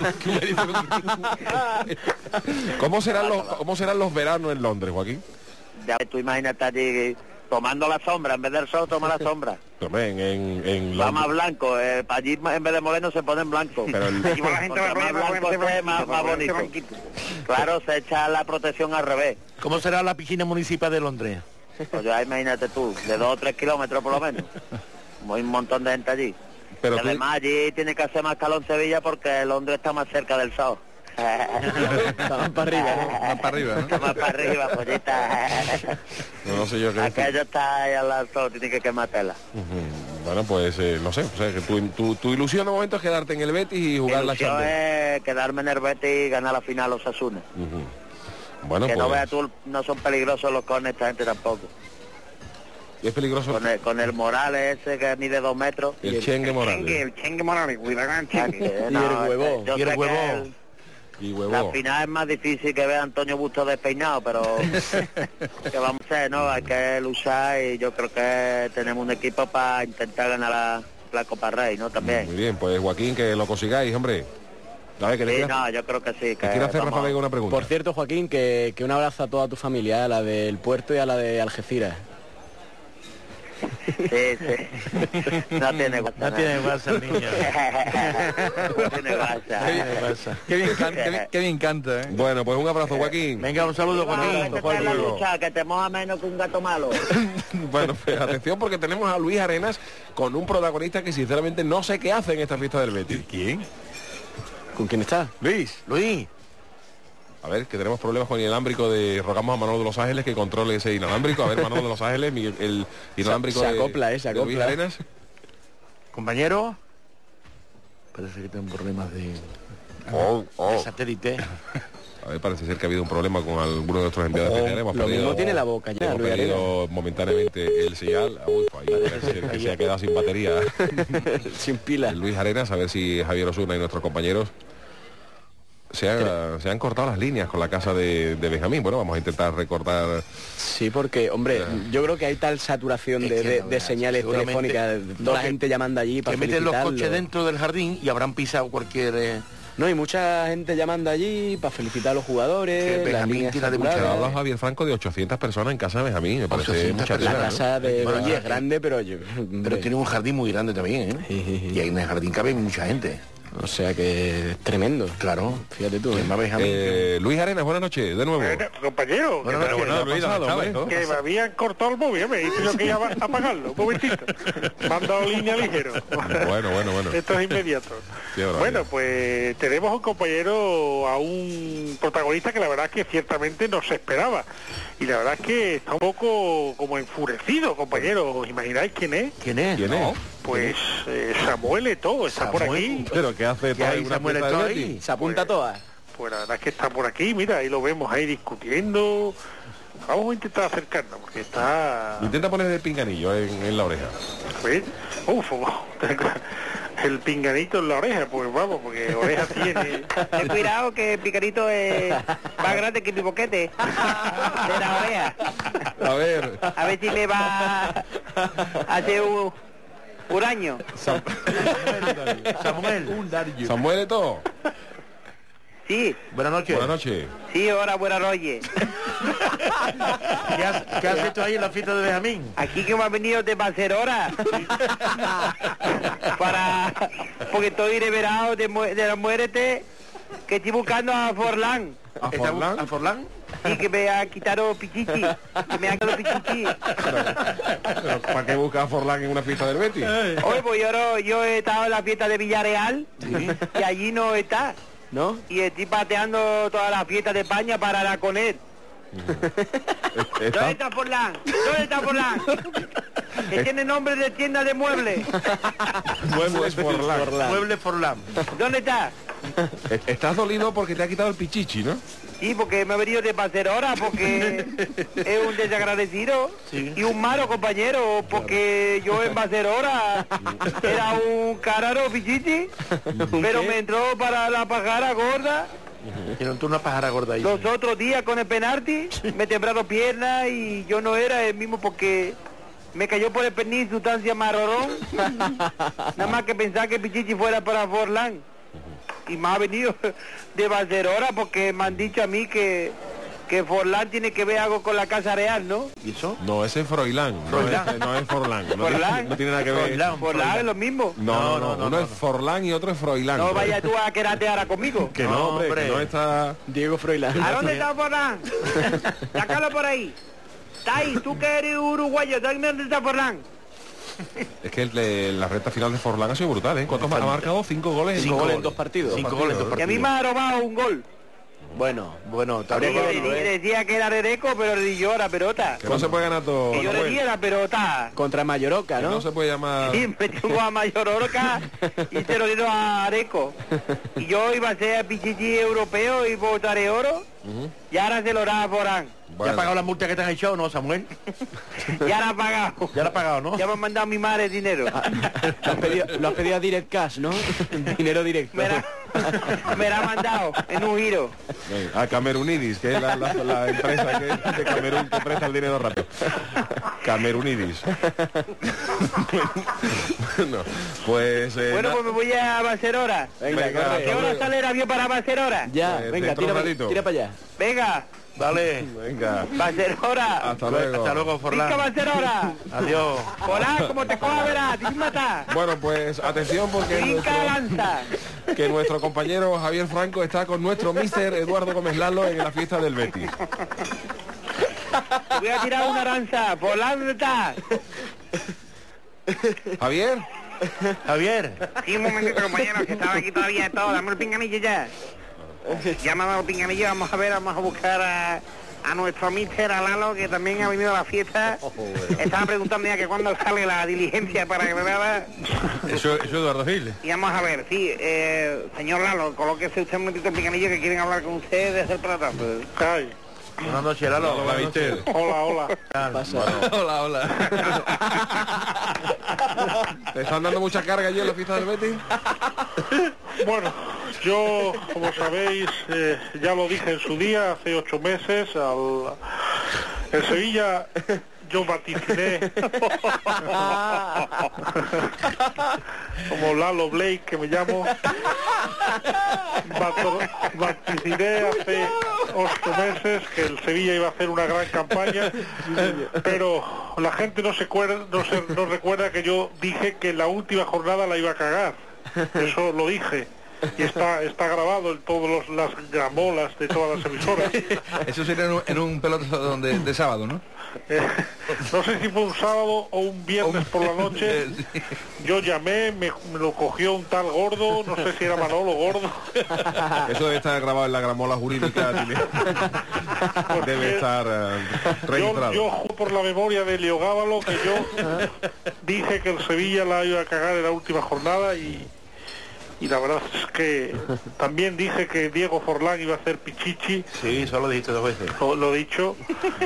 ¿Cómo serán los, cómo serán los veranos en Londres, Joaquín? ya ves, tú imagínate allí tomando la sombra, en vez del sol toma la sombra. Hombre, en, en, en Va Londres- más blanco, eh, pa' allí en vez de moreno se pone en blanco. Pero el- Allí va la gente más blanco esté, más, más bonito. Claro, se echa la protección al revés. ¿Cómo será la piscina municipal de Londres? Pues ya imagínate tú, de dos o tres kilómetros por lo menos. Hay un montón de gente allí. Pero Y tú- además allí tiene que hacer más calor en Sevilla porque Londres está más cerca del sol. Está más para arriba, ¿no? Más para arriba, Está ¿no? más para arriba, pollita. no, no sé yo qué decir. Aquello está ahí al lado del sol, tiene que quemarla. Ujú. Bueno, pues eh, no sé, o sea, que tu, tu, tu ilusión de momento es quedarte en el Betis y jugar la ilusión Champions. es quedarme en el Betis y ganar la final los Osasuna. Ujú. Bueno, Que pues no veas tú, no son peligrosos los cornes esta gente tampoco. es peligroso Con el, con el Morales ese que mide dos metros. el Chengue Morales. el Chengue Morales, cuidado con el Chengue. Y el huevón, Yo y el sé que huevón. el- Y la huevo. final es más difícil que ver a Antonio Busto despeinado, pero que vamos a hacer, ¿no? Hay que luchar y yo creo que tenemos un equipo para intentar ganar la, la Copa Rey, ¿no? También. Muy bien, pues Joaquín, que lo consigáis, hombre. A ver, que le Sí, quiero, no, yo creo que sí. que Que quiero hacer vamos- Rafa Vega una pregunta. Por cierto, Joaquín, que, que un abrazo a toda tu familia, ¿eh? A la del puerto y a la de Algeciras. Sí, sí. No tiene WhatsApp. No tiene WhatsApp, niño. No tiene WhatsApp. ¿Qué pasa? Qué bien canta, qué bien, qué bien canta, ¿eh? Bueno, pues un abrazo, Joaquín. Venga, un saludo, Bueno, Joaquín. vete para la lucha, que te moja menos que un gato malo. Bueno, pues atención porque tenemos a Luis Arenas con un protagonista que sinceramente no sé qué hace en esta fiesta del Betis. ¿Quién? ¿Con quién está? Luis, Luis. A ver, que tenemos problemas con el inalámbrico de... Rogamos a Manolo de Los Ángeles que controle ese inalámbrico. A ver, Manolo de Los Ángeles, mi- el inalámbrico Se- se de- acopla, eh, se de Luis acopla. Arenas. Compañero. Parece que tengo problemas de, Oh, oh. de satélite. A ver, parece ser que ha habido un problema con alguno de nuestros enviados Oh, especiales. Hemos lo perdido, mismo tiene la boca ya, hemos Luis perdido momentáneamente el señal. Uy, pues ahí parece ser que se ha quedado sin batería. Sin pila. Luis Arenas, a ver si Javier Osuna y nuestros compañeros se han, se han cortado las líneas con la casa de, de Benjamín. Bueno, vamos a intentar recortar. Sí, porque, hombre, yo creo que hay tal saturación Es de, que de- no, de veas, señales seguramente telefónicas, de no, toda la que- gente llamando allí para Que meten los felicitarlo. coches dentro del jardín y habrán pisado cualquier... eh, No, y mucha gente llamando allí para felicitar a los jugadores. Que las Benjamín líneas tira de saturadas. mucha- Habla Javier Franco de ochocientas personas en casa de Benjamín. Me parece ochocientas mucha La tela, ¿no? casa de Bueno, Benji ya- es grande, pero yo... Pero hombre, tiene un jardín muy grande también, ¿eh? Sí, sí, sí. Y ahí en el jardín cabe mucha gente. O sea que es tremendo. Claro. Fíjate tú. Y ¿eh? además Benjamín, Eh, Luis Arenas, buenas noches, de nuevo. Bueno, compañero, Bueno, que, no, me- bueno, Luis, pasado, ¿sabes, hombre. no? que me habían cortado el móvil, me he dicho que iba a apagarlo, un momentito. Me han dado línea ligero. Bueno, bueno, bueno. Esto es inmediato. Qué barbaridad. Bueno, pues tenemos a un compañero, a un protagonista que la verdad es que ciertamente no se esperaba. Y la verdad es que está un poco como enfurecido, compañero. ¿Os imagináis quién es? ¿Quién es? ¿Quién No. es? Pues eh, Samuel Eto'o, está por Samuel. aquí. Pero ¿qué hace ¿Qué hay, una Samuel fiesta de Eto'o Betis? ahí? Se apunta todas. Pues la verdad es que está por aquí, mira, ahí lo vemos ahí discutiendo. Vamos a intentar acercarnos, porque está... Intenta poner el pinganillo en, en la oreja. Pues, uf, el pinganito en la oreja, pues vamos, porque oreja tiene... Ten cuidado que el picarito es más grande que mi boquete de la oreja. A ver, A ver si me va a hacer un, un año. Samuel. Samuel Eto'o. Sí, Buenas noches. Buenas noches. sí, ahora buenas noches. ¿Qué has, qué has hecho ahí en la fiesta de Benjamín? Aquí que me ha venido de Barcelona para porque estoy liberado de, mu- de la muerte, que estoy buscando a Forlán ¿A ¿Está- Forlán? ¿A Forlán? y que me ha quitado pichichi, que me ha quitado pichichi. Pero, ¿para qué busca a Forlán en una fiesta del Betis? Oye, pues yo, no- yo he estado en la fiesta de Villarreal y allí no está. ¿No? Y estoy pateando todas las fiestas de España para la con él. ¿Dónde Está, está Forlán? ¿Dónde está Forlán? Que tiene nombre de tienda de muebles. Muebles Forlán. Mueble Forlán. ¿Dónde está? Estás dolido porque te ha quitado el pichichi, ¿no? Sí, porque me ha venido de Barcelona, porque es un desagradecido y un malo compañero, porque yo en Barcelona era un cararo pichichi, pero me entró para la pajara gorda. Tiene tú una pájara gorda ahí. Los otros días con el penalti me temblaron piernas y yo no era el mismo porque me cayó por el pernil sustancia marrón. Nada más que pensar que Pichichi fuera para Forlán. Y me ha venido de Barcelona porque me han dicho a mí que, que Forlán tiene que ver algo con la Casa Real, ¿no? ¿Y eso? No, ese es Froilán. No Froilán. es, no es Forlán. No, Forlán. Tiene, no tiene nada que ver. Froilán. Forlán es lo mismo. No, no, no. No, no, Uno no, es no. Forlán y otro es Froilán. No vaya tú a quedarte ahora conmigo. Que no, No, hombre, hombre. que no está... Diego Froilán. ¿A dónde está Forlán? Sácalo por ahí. Está ahí, tú que eres uruguayo, ¿dónde está Forlán? Es que el- el- la recta final de Forlán ha sido brutal, ¿eh? ¿Cuántos ha marcado? Cinco goles. en Cinco dos goles en dos partidos. Cinco goles en dos Y a mí partidos. me ha robado un gol. Bueno, Bueno, Habría habría que que decir- decía que era Redeco, pero le di yo la pelota. Que no se puede ganar todo. Que yo le Manuel. di la pelota. contra Mallorca, Que ¿no? no se puede llamar... Y me tuvo a Mayor Orca y se lo dio a Areco. Y yo iba a ser Pichichi europeo y votaré oro. Y ahora se lo da a Forán. ¿Ya Bueno, has pagado la multa que te han echado o no, Samuel? Ya la ha pagado. Ya la has pagado, ¿no? Ya me han mandado a mi madre dinero. Lo has pedido, lo has pedido a Direct Cash, ¿no? Dinero directo. Me la, me la ha mandado en un giro. a Camerunidis, que es la, la- la empresa que, de Camerún que presta el dinero rápido. Camerunidis. Bueno, pues... eh, Bueno, na- pues me voy a Barcelona. Venga, Venga, corre. ¿A qué hora sale el avión para Barcelona? Ya, Eh, venga, dentro tira, un pa- ratito. tira para allá. Venga, Dale. Venga, Barcelona. hasta luego. Hasta luego, Pica Forlán. Barcelona. Adiós. Hola, como te coja, verás, te mata. Bueno, pues atención porque Pica nuestro, lanza. que nuestro compañero Javier Franco está con nuestro mister Eduardo Gómez Lalo en la fiesta del Betis. Voy a tirar una lanza. ¿Por dónde está? Javier, Javier. Sí, un momentito, compañero, que estaba aquí todavía todo. Dame el pinganillo ya. Ya me ha dado el pinganillo, vamos a ver, vamos a buscar a, a nuestro mister Alalo, que también ha venido a la fiesta. Estaba preguntando ya que cuándo sale la diligencia para Granada. Eso, eso Eduardo Gil. Y vamos a ver, sí, eh, señor Lalo, colóquese usted un momentito en picanillo que quieren hablar con usted desde el platazo. Ay. Buenas noches, Lalo. Hola, mister. Hola, hola. Hola, hola. ¿Te están dando mucha carga allí en la fiesta del Betis? Bueno, yo, como sabéis, eh, ya lo dije en su día, hace ocho meses, al, en Sevilla yo vaticiné, como Lalo Blake, que me llamo, vato- vaticiné hace ocho meses que el Sevilla iba a hacer una gran campaña, pero la gente no se, cuerda, no, se no recuerda que yo dije que la última jornada la iba a cagar. Eso lo dije. Y está está grabado en todas las gramolas de todas las emisoras. Eso sería en un, en un pelotazo de, de sábado, ¿no? Eh, no sé si fue un sábado o un viernes por la noche. Yo llamé, me, me lo cogió un tal Gordo, no sé si era Manolo Gordo. Eso debe estar grabado en la gramola jurídica chilena. Debe estar uh, registrado. Yo, yo juro por la memoria de Leo Gábalo que yo dije que el Sevilla la iba a cagar en la última jornada y... Y la verdad es que también dije que Diego Forlán iba a hacer pichichi. Sí, solo dijiste dos veces. Lo, lo he dicho.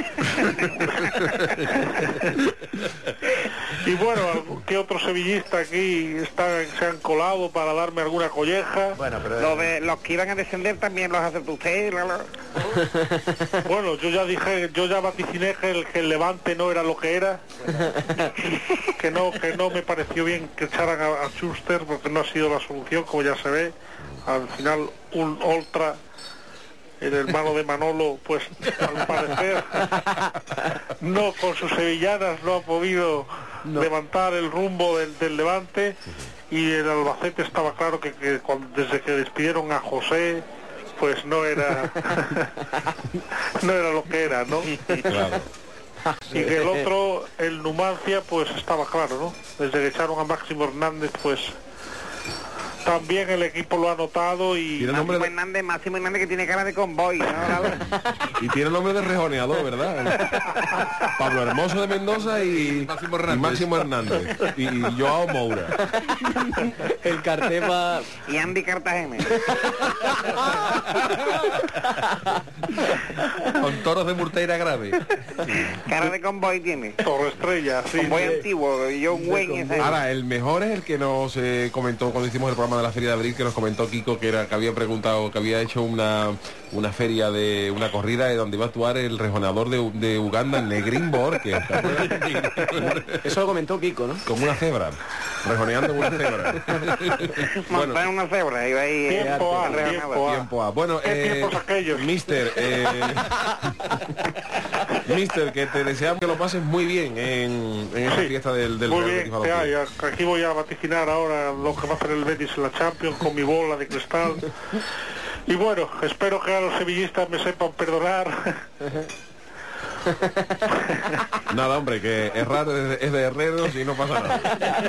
Y bueno, ¿qué otro sevillista aquí está, se han colado para darme alguna colleja? Bueno, pero... Lo de los que iban a descender también los aceptó usted, Lalo. Bueno, yo ya dije, yo ya vaticiné que el, que el Levante no era lo que era. Que no, que no me pareció bien que echaran a, a Schuster, porque no ha sido la solución, como ya se ve. Al final un Oltra, el hermano de Manolo, pues al parecer no, con sus sevillanas no ha podido no. levantar el rumbo del, del Levante, y el Albacete estaba claro que, que cuando, desde que despidieron a José, pues no era no era lo que era, ¿no? Claro. Y que el otro, el Numancia, pues estaba claro, ¿no? Desde que echaron a Máximo Hernández, pues también el equipo lo ha notado. Y ¿Tiene nombre Máximo de... Hernández, Máximo Hernández que tiene cara de convoy, ¿no? Y tiene nombre de rejoneador, ¿verdad? Pablo Hermoso de Mendoza y Máximo Hernández, y, Máximo Hernández. y, y Joao Moura. El Cartepa. Y Andy Cartagena. Con toros de Murteira grave. Cara de convoy tiene. Torre Estrella, sí. Convoy antiguo, John Wayne. Ese. Ahora, el mejor es el que nos eh, comentó cuando hicimos el programa de la Feria de Abril, que nos comentó Kiko, que era que había preguntado, que había hecho una una feria de una corrida de donde iba a actuar el rejoneador de, de Uganda, el Negrín Borque. Eso lo comentó Kiko, ¿no? Como una cebra, rejoneando una cebra. Bueno, montar una cebra, iba ahí. Tiempo eh, a, rejoneador. tiempo a. Tiempo a. Bueno, ¿Qué eh, tiempos aquellos? Mister, eh, Mister, que te deseamos que lo pases muy bien en, en esta Sí, fiesta del, del muy Real bien, Betis Balompié. ya, ya, aquí voy a vaticinar ahora lo que va a hacer el Betis en la Champions con mi bola de cristal. Y bueno, espero que a los sevillistas me sepan perdonar. Nada, hombre, que errar es de, es de herreros y no pasa nada.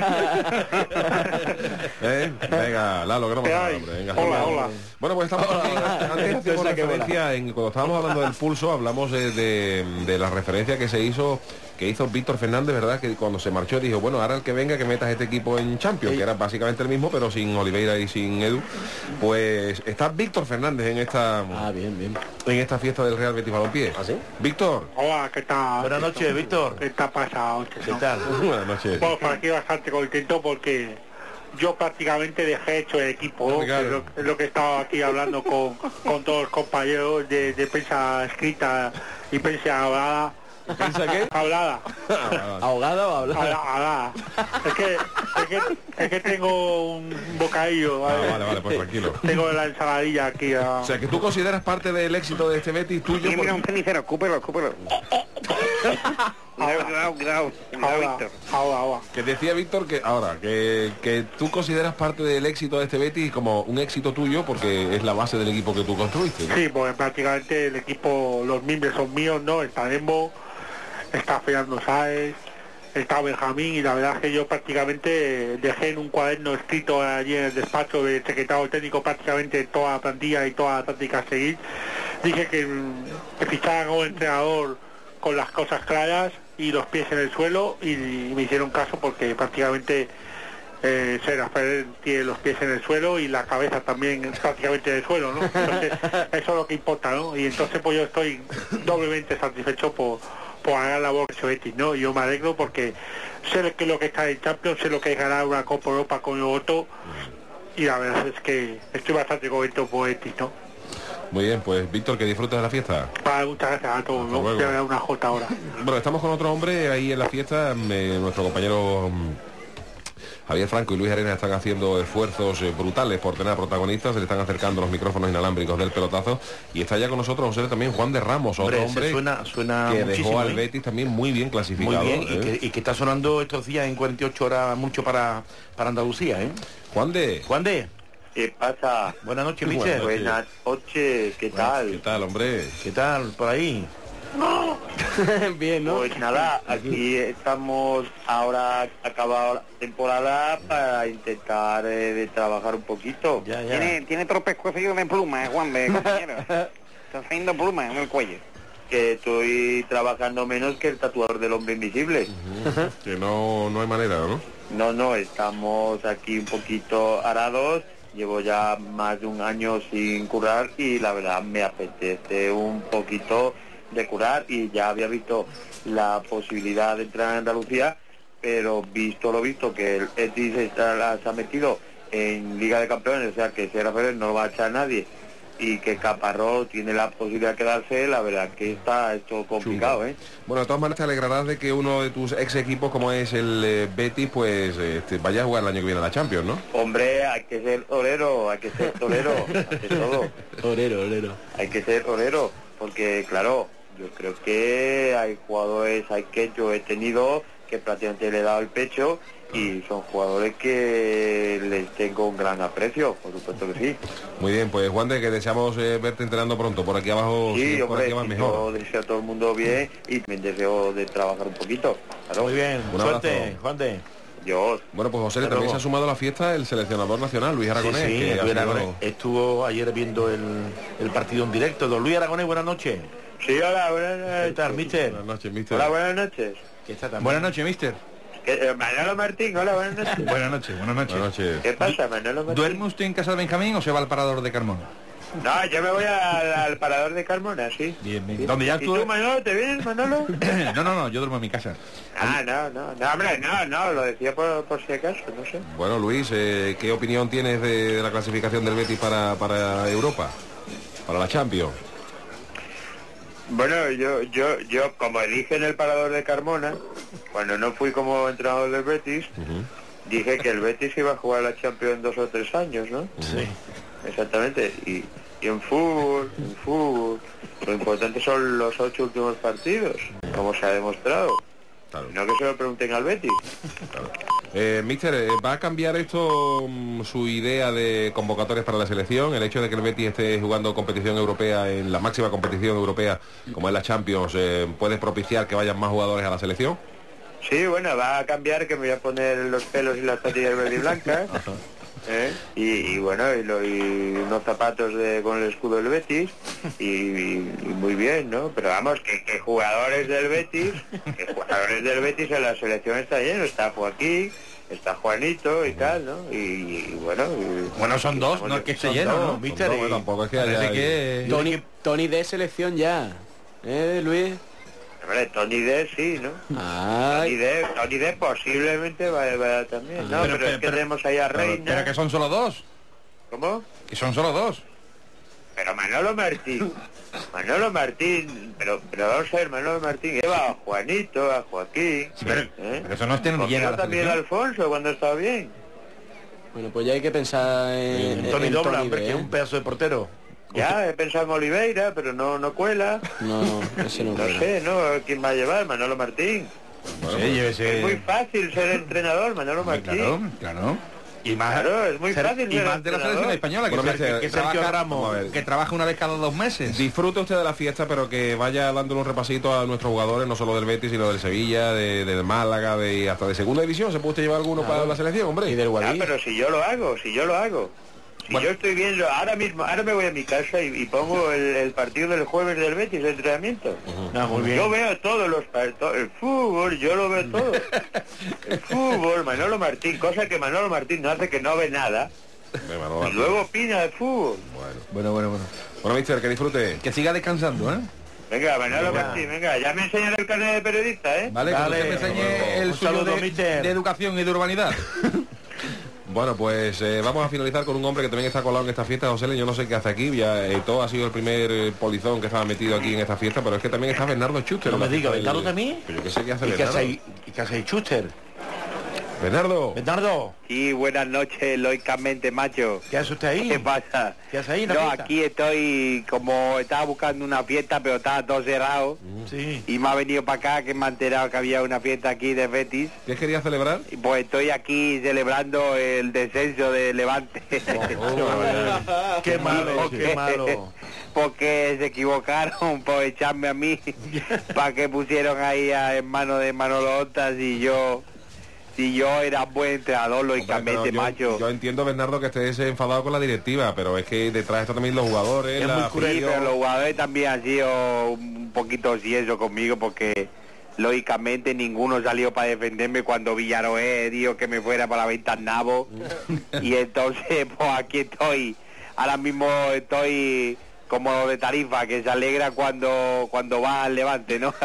¿Eh? Venga, Lalo, que no pasa nada, hombre. Venga, hola, hola. Bueno, pues estamos aquí, antes hacíamos referencia, en, cuando estábamos hablando del pulso, hablamos de, de, de la referencia que se hizo, que hizo Víctor Fernández, ¿verdad? Que cuando se marchó dijo, bueno, ahora el que venga que metas este equipo en Champions, que era básicamente el mismo, pero sin Oliveira y sin Edu. Pues está Víctor Fernández en esta Ah, bien, bien. en esta fiesta del Real Betis Balompié. ¿Ah, sí? Víctor. Hola, ¿qué tal? Buenas noches, Víctor. ¿Qué está pasando? ¿Qué tal? Buenas noches. Bueno, por aquí bastante contento porque yo prácticamente dejé hecho el equipo, ¿no? Claro. Que es, lo, es lo que he estado aquí hablando con, con todos los compañeros de, de prensa escrita y prensa hablada. ¿Piensa qué? Hablada. ¿Ahogada o hablada? Hablada, hablada. Es que, es que, es que tengo un bocadillo, Ah, ¿vale? vale, vale, pues tranquilo. Tengo la ensaladilla aquí. ah. O sea, que tú consideras parte del éxito de este Betis tuyo. Y mira un Por... cenicero, escúpelo, escúpelo. Cuidado, cuidado, cuidado, cuidado, Ahora, Víctor. ahora, ahora. Que decía Víctor que ahora, que, que tú consideras parte del éxito de este Betis como un éxito tuyo porque es la base del equipo que tú construiste, ¿no? Sí, pues prácticamente el equipo, los miembros son míos, ¿no? Está Emo, está Fernando Sáez, estaba Benjamín, y la verdad es que yo prácticamente dejé en un cuaderno escrito allí en el despacho del secretario técnico prácticamente toda la plantilla y toda la táctica a seguir. Dije que, que ficharan a un entrenador con las cosas claras y los pies en el suelo, y, y me hicieron caso porque prácticamente eh, Serra Ferrer tiene los pies en el suelo y la cabeza también prácticamente en el suelo, ¿no? Entonces eso es lo que importa, ¿no? Y entonces pues yo estoy doblemente satisfecho por, por ganar la Box Betis, ¿no? Y yo me alegro porque sé que lo que está en Champions, sé lo que es ganar una Copa Europa con el Otto, y la verdad es que estoy bastante contento por Betis, ¿no? Muy bien, pues Víctor, que disfrutes de la fiesta. Vale, muchas gracias a todos, ¿no? Voy a dar una jota ahora. Bueno, estamos con otro hombre ahí en la fiesta, eh, nuestro compañero mm, Javier Franco y Luis Arenas están haciendo esfuerzos eh, brutales por tener protagonistas, se le están acercando los micrófonos inalámbricos del pelotazo, y está ya con nosotros José también Juan de Ramos, hombre, otro hombre suena, suena que dejó al ¿eh? Betis también muy bien clasificado. Muy bien, ¿eh? y, que, y que está sonando estos días en cuarenta y ocho horas mucho para, para Andalucía, ¿eh? Juan de... Juan de... ¿Qué pasa? Buenas noches, Buenas mister. noches. Buenas noches, ¿qué tal? ¿Qué tal, hombre? ¿Qué tal por ahí? Bien, ¿no? Pues nada, aquí estamos ahora acabado la temporada para intentar eh, de trabajar un poquito. Ya, ya. Tiene, tiene tropezcos de pluma, eh, Juan, de compañero. Está haciendo pluma en el cuello. Que estoy trabajando menos que el tatuador del hombre invisible. Que no, no hay manera, ¿no? No, no, estamos aquí un poquito arados. Llevo ya más de un año sin curar y la verdad me apetece un poquito de curar, y ya había visto la posibilidad de entrar en Andalucía, pero visto lo visto que el Betis está, se ha metido en Liga de Campeones, o sea que Serra Ferrer no lo va a echar nadie, y que Caparrós tiene la posibilidad de quedarse, la verdad que está esto complicado, ¿eh? Bueno, de todas maneras te alegrarás de que uno de tus ex equipos, como es el eh, Betis, pues este, vaya a jugar el año que viene a la Champions, ¿no? Hombre, hay que ser torero, hay que ser torero, ante todo. Orero, orero. Hay que ser torero, porque claro, yo creo que hay jugadores, hay que yo he tenido que prácticamente le he dado el pecho, y son jugadores que les tengo un gran aprecio, por supuesto que sí. Muy bien, pues Juan de, que deseamos eh, verte entrenando pronto, por aquí abajo, Sí, si es por hombre, aquí más yo mejor. deseo a todo el mundo bien, y también deseo de trabajar un poquito. Claro. Muy bien, Un suerte, abrazo. Juan de... Dios. Bueno, pues José, Hasta también luego. se ha sumado a la fiesta el seleccionador nacional, Luis Aragonés. Sí, sí, que ha Luis sido- Aragonés. Estuvo ayer viendo el, el partido en directo. Don Luis Aragonés, buenas noches. Sí, hola, buenas ¿Qué noches. tal, mister? Buenas noches, mister. Hola, buenas noches. Que está también. Buenas noches, mister. ¿Qué, eh, Manolo Martín, hola, buenas noches. Buenas noches, buenas noches. Buenas noches. ¿Qué pasa, Manolo Martín? ¿Duerme usted en casa de Benjamín o se va al parador de Carmona? No, yo me voy al, al parador de Carmona, sí. Bien, bien. Sí. ¿Dónde ya ¿Y estuve? tú, Manolo, te vienes, Manolo? No, no, no, yo duermo en mi casa. Ah, no, no, no, hombre, no, no, lo decía por, por si acaso, no sé. Bueno, Luis, eh, ¿qué opinión tienes de, de la clasificación del Betis para, para Europa? Para la Champions. Bueno, yo, yo, yo, como dije en el parador de Carmona, cuando no fui como entrenador del Betis, dije que el Betis iba a jugar la Champions en dos o tres años, ¿no? Sí. Exactamente, y, y en fútbol, en fútbol, lo importante son los ocho últimos partidos, como se ha demostrado. Claro. No que se lo pregunten al Betis. Eh, Mister, eh, ¿va a cambiar esto mm, su idea de convocatorias para la selección? El hecho de que el Betis esté jugando competición europea en la máxima competición europea, como es la Champions, eh, ¿puede propiciar que vayan más jugadores a la selección? Sí, bueno, va a cambiar, que me voy a poner los pelos y las patillas verde y blancas. ¿eh? Y, y bueno, y, lo- y unos zapatos de, con el escudo del Betis, y, y- y muy bien, ¿no? Pero vamos, que, que jugadores del Betis, que jugadores del Betis en la selección está lleno, está Joaquín, está Juanito y tal, ¿no? Y, y bueno... y- Bueno, son dos, estamos- no es que esté Son lleno, dos, ¿no? mister, No, y- tampoco es que Parece haya... que... Tony, Tony de selección ya. ¿Eh, Luis? Hombre, Tony D sí, ¿no? Tony Ay, D, Tony D posiblemente vaya, vaya también, ¿no? Pero- Pero, es que pero- tenemos ahí a Pero, Reina... pero que son solo dos. ¿Cómo? Que son solo dos. Pero Manolo Martín, Manolo Martín, pero, pero vamos a ver, Manolo Martín lleva a Juanito, a Joaquín, Pero, ¿eh? pero eso no es tener ¿Por qué llega a no la también a selección. Alfonso cuando está bien? bueno, pues ya hay que pensar en, en- Tony en Dobla, Tony hombre, D, que es ¿eh? un pedazo de portero. Ya, he pensado en Oliveira, pero no, no cuela. No, no, ese no No puede. sé, ¿no? ¿Quién va a llevar? Manolo Martín. Sí, llévese... Es muy fácil ser entrenador, Manolo Martín. Claro, claro. Y más, Claro, es muy ser- fácil y ser más de la entrenador. selección española, que, Bueno, ser- mister, que, que vamos Sergio a Ramos, ver. que trabaja una vez cada dos meses. Disfrute usted de la fiesta, pero que vaya dándole un repasito a nuestros jugadores, no solo del Betis, sino del Sevilla, de, del Málaga, de hasta de segunda división. ¿Se puede usted llevar alguno para la selección, hombre? Y del Ah, Guadalí. pero si yo lo hago, si yo lo hago. Si Bueno. yo estoy viendo, ahora mismo, ahora me voy a mi casa y, y pongo el, el partido del jueves del Betis de entrenamiento. Ah, muy bien. Yo veo todos los partidos, el fútbol, yo lo veo todo. El fútbol, Manolo Martín, cosa que Manolo Martín no hace, que no ve nada. Me van a dar- Y luego opina de fútbol. Bueno, bueno, bueno. Bueno, mister, que disfrute. Que siga descansando, ¿eh? Venga, Manolo Martín, venga, ya me enseñan el carnet de periodista, ¿eh? Vale, Dale, que usted me enseñe bueno, el un suyo saludo, de, mister. de educación y de urbanidad. Bueno, pues eh, vamos a finalizar con un hombre que también está colado en esta fiesta, José Le. Yo no sé qué hace aquí, ya eh, todo ha sido el primer eh, polizón que estaba metido aquí en esta fiesta, pero es que también está Bernardo Schuster. No me en la diga, fiesta ¿Bernardo del- también? Pero yo qué sé qué hace ¿Y qué Bernardo. hacéis? ¿Y qué hacéis, Schuster? Bernardo. Bernardo, Sí, buenas noches, lógicamente, macho. ¿qué hace usted ahí? ¿Qué pasa? ¿Qué hace ahí en la No, fiesta? aquí estoy, como estaba buscando una fiesta, pero estaba todo cerrado. Sí. Y me ha venido para acá, que me ha enterado que había una fiesta aquí de Betis. ¿Qué quería celebrar? Y pues estoy aquí celebrando el descenso de Levante. Qué malo, qué malo. Porque se equivocaron por echarme a mí, para que pusieron ahí a hermano de Manolo Hortas y yo... Si yo era buen entrenador, Hombre, lógicamente, pero yo, macho. yo entiendo, Bernardo, que estés enfadado con la directiva, pero es que detrás están también los jugadores, Es la muy cruel, Sí, afición. pero los jugadores también han sido un poquito ciesos conmigo porque lógicamente ninguno salió para defenderme cuando Villaroé dijo que me fuera para la venta al nabo. Y entonces pues aquí estoy. Ahora mismo estoy como de Tarifa, que se alegra cuando cuando va al Levante, ¿no?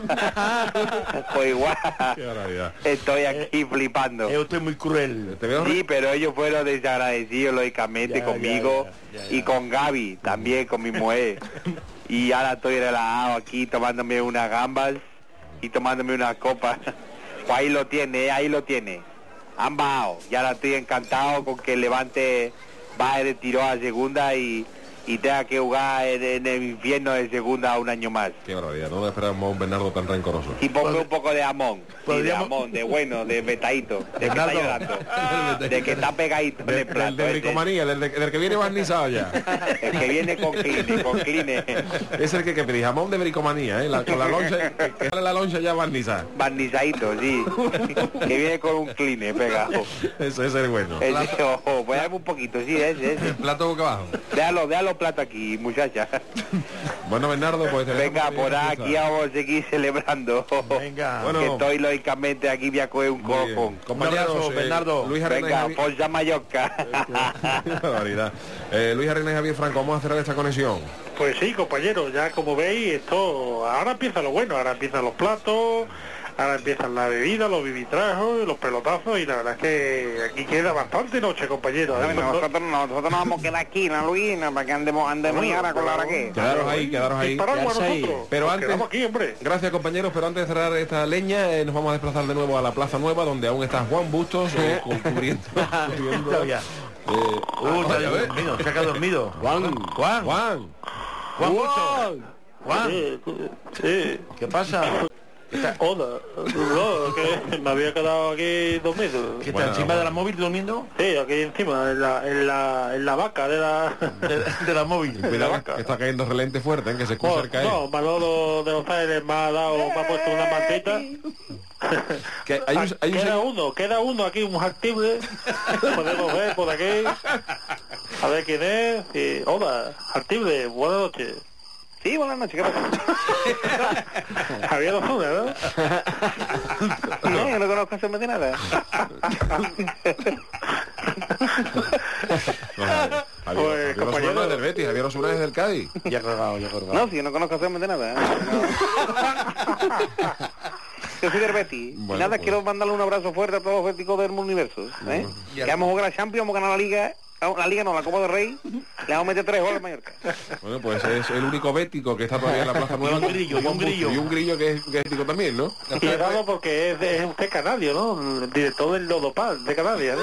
Pues igual Qué barbaridad. estoy aquí flipando. Es usted muy cruel. Te veo Sí, pero ellos fueron desagradecidos, lógicamente, Ya, conmigo ya, ya, ya, ya. y con Gaby, también con mi mujer. Y ahora estoy relajado aquí tomándome unas gambas y tomándome unas copas. Pues ahí lo tiene, ahí lo tiene. Han bajado. Y ahora estoy encantado con que el Levante baje de tiro a segunda y, y tenga que jugar en, en el infierno de segunda un año más. Qué barbaridad, no esperamos a un Bernardo tan rencoroso. Y ponme un poco de jamón, sí, de podríamos- jamón, de bueno, de betadito, de que está Bernardo. llorando, de que está pegadito en el Del, plato, del de ese. bricomanía, del, de- del que viene barnizado ya. el que viene con cline, con cline, Es el que, que pedí jamón de bricomanía, ¿eh? La- con la loncha, que, que sale la loncha ya barnizada. barnizadito, sí, que viene con un cline pegado. Ese es el bueno. Ese, ojo, voy a darme un poquito, sí, ese, ese. El plato boca abajo. Déjalo, déjalo plato aquí, muchacha. Bueno, Bernardo, pues te Venga, dejamos por ir a la aquí fiesta. vamos a seguir celebrando. Venga. Bueno. Que estoy lógicamente aquí voy a coger un Muy bien. cojón. Compañeros, abrazo, eh, Bernardo. Luis Arena y Venga, Javier... Forza Mallorca. Qué barbaridad. Eh, Luis Arena y Javier Franco, vamos a cerrar esta conexión. Pues sí, compañeros, ya como veis, esto ahora empieza lo bueno, ahora empiezan los platos, ahora empiezan la bebida, los bibitrajos, los pelotazos, y la verdad es que aquí queda bastante noche, compañeros. Bueno, Además, nosotros, nosotros nos vamos a quedar aquí, ¿no, Luis? No, para que andemos, andemos Bueno, ahora con la hora pero- que. Quedaros ahí, quedaros ahí. sin paraguas Quedarse ahí. nosotros. Pero Nos antes- quedamos aquí, hombre. Gracias, compañeros, pero antes de cerrar esta leña, eh, nos vamos a desplazar de nuevo a la Plaza Nueva, donde aún está Juan Bustos, eh, cu- cubriendo... cubriendo, Ya. eh, Uh, está a ver. dormido, se ha quedado dormido. Juan. Juan, Juan, Juan Busto. Juan, Sí, sí. ¿qué pasa? Hola, no, que me había quedado aquí dormido. ¿Qué está Bueno, encima bueno. de la móvil durmiendo? Sí, aquí encima, en la, en la, en la vaca de la... De, de la móvil. cuidado que está cayendo relente fuerte, ¿eh? Que se escucha el caer. No, Manolo de los Aires me ha dado, me ha puesto una mantita. Que hay un, hay un queda señor- uno, queda uno aquí, un actible. Podemos ver por aquí. A ver quién es. Sí. Hola, actible, buenas noches. Sí, buenas noches, ¿qué pasa? Javier Osuna, ¿no? No, yo no conozco a ese de nada. No, Javier, Javier, Pues, Javier compañero. Osuna es del Betis, Javier Osuna es del Cádiz. Ya colgado, ya colgado. No, si yo no conozco a ese de nada. ¿eh? Yo soy del Betis. Bueno, y nada, pues. quiero mandarle un abrazo fuerte a todos los béticos del universo. ¿eh? Que vamos a jugar la Champions, vamos a ganar la Liga. La Liga no, la Copa del Rey. Le vamos a meter tres goles a Mallorca. Bueno, pues es el único bético que está todavía en la Plaza Nueva. Y un grillo, y un grillo. Y un grillo que es, que es bético también, ¿no? Cuidado porque es, de- es usted canario, ¿no? El director del Lodopal de Canarias,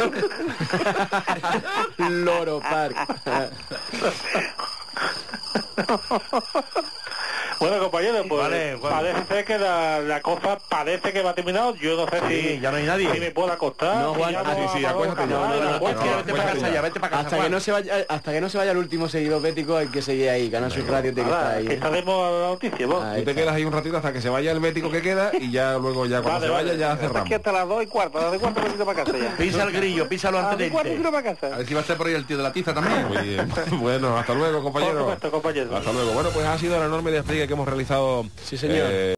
¿no? Loro Park. Bueno, compañero, pues Vale, vale. parece ser que la, la cosa parece que va a terminar. Yo no sé Sí, si, ya no hay nadie. si me puedo acostar. No, si Juan, ya ah, no sí, sí, ha acuéstate ya. acabado, No, no, no, pues, Hostia, no, vete no, para no, casa no. ya, vete para casa. Hasta que Juan. no se vaya, hasta que no se vaya el último seguidor bético, hay que seguir ahí. Canal Sur Radio tiene que estar nada, ahí. que estaremos a la noticia, vos. Ahí Tú te está. quedas ahí un ratito hasta que se vaya el bético que queda y ya luego ya cuando Vale, se vaya vale. ya Hasta cerramos. aquí hasta las dos y cuarto, a las de cuarto me tiro para casa ya. Pisa el grillo, písalo A las antes de de cuarto irte. tiro para A casa. ver si va a estar por ahí el tío de la tiza también. Muy bien. Bueno, hasta luego, Por compañero. supuesto, compañero. Hasta luego. Bueno, pues ha sido el enorme despliegue que hemos realizado. Sí, señor. eh,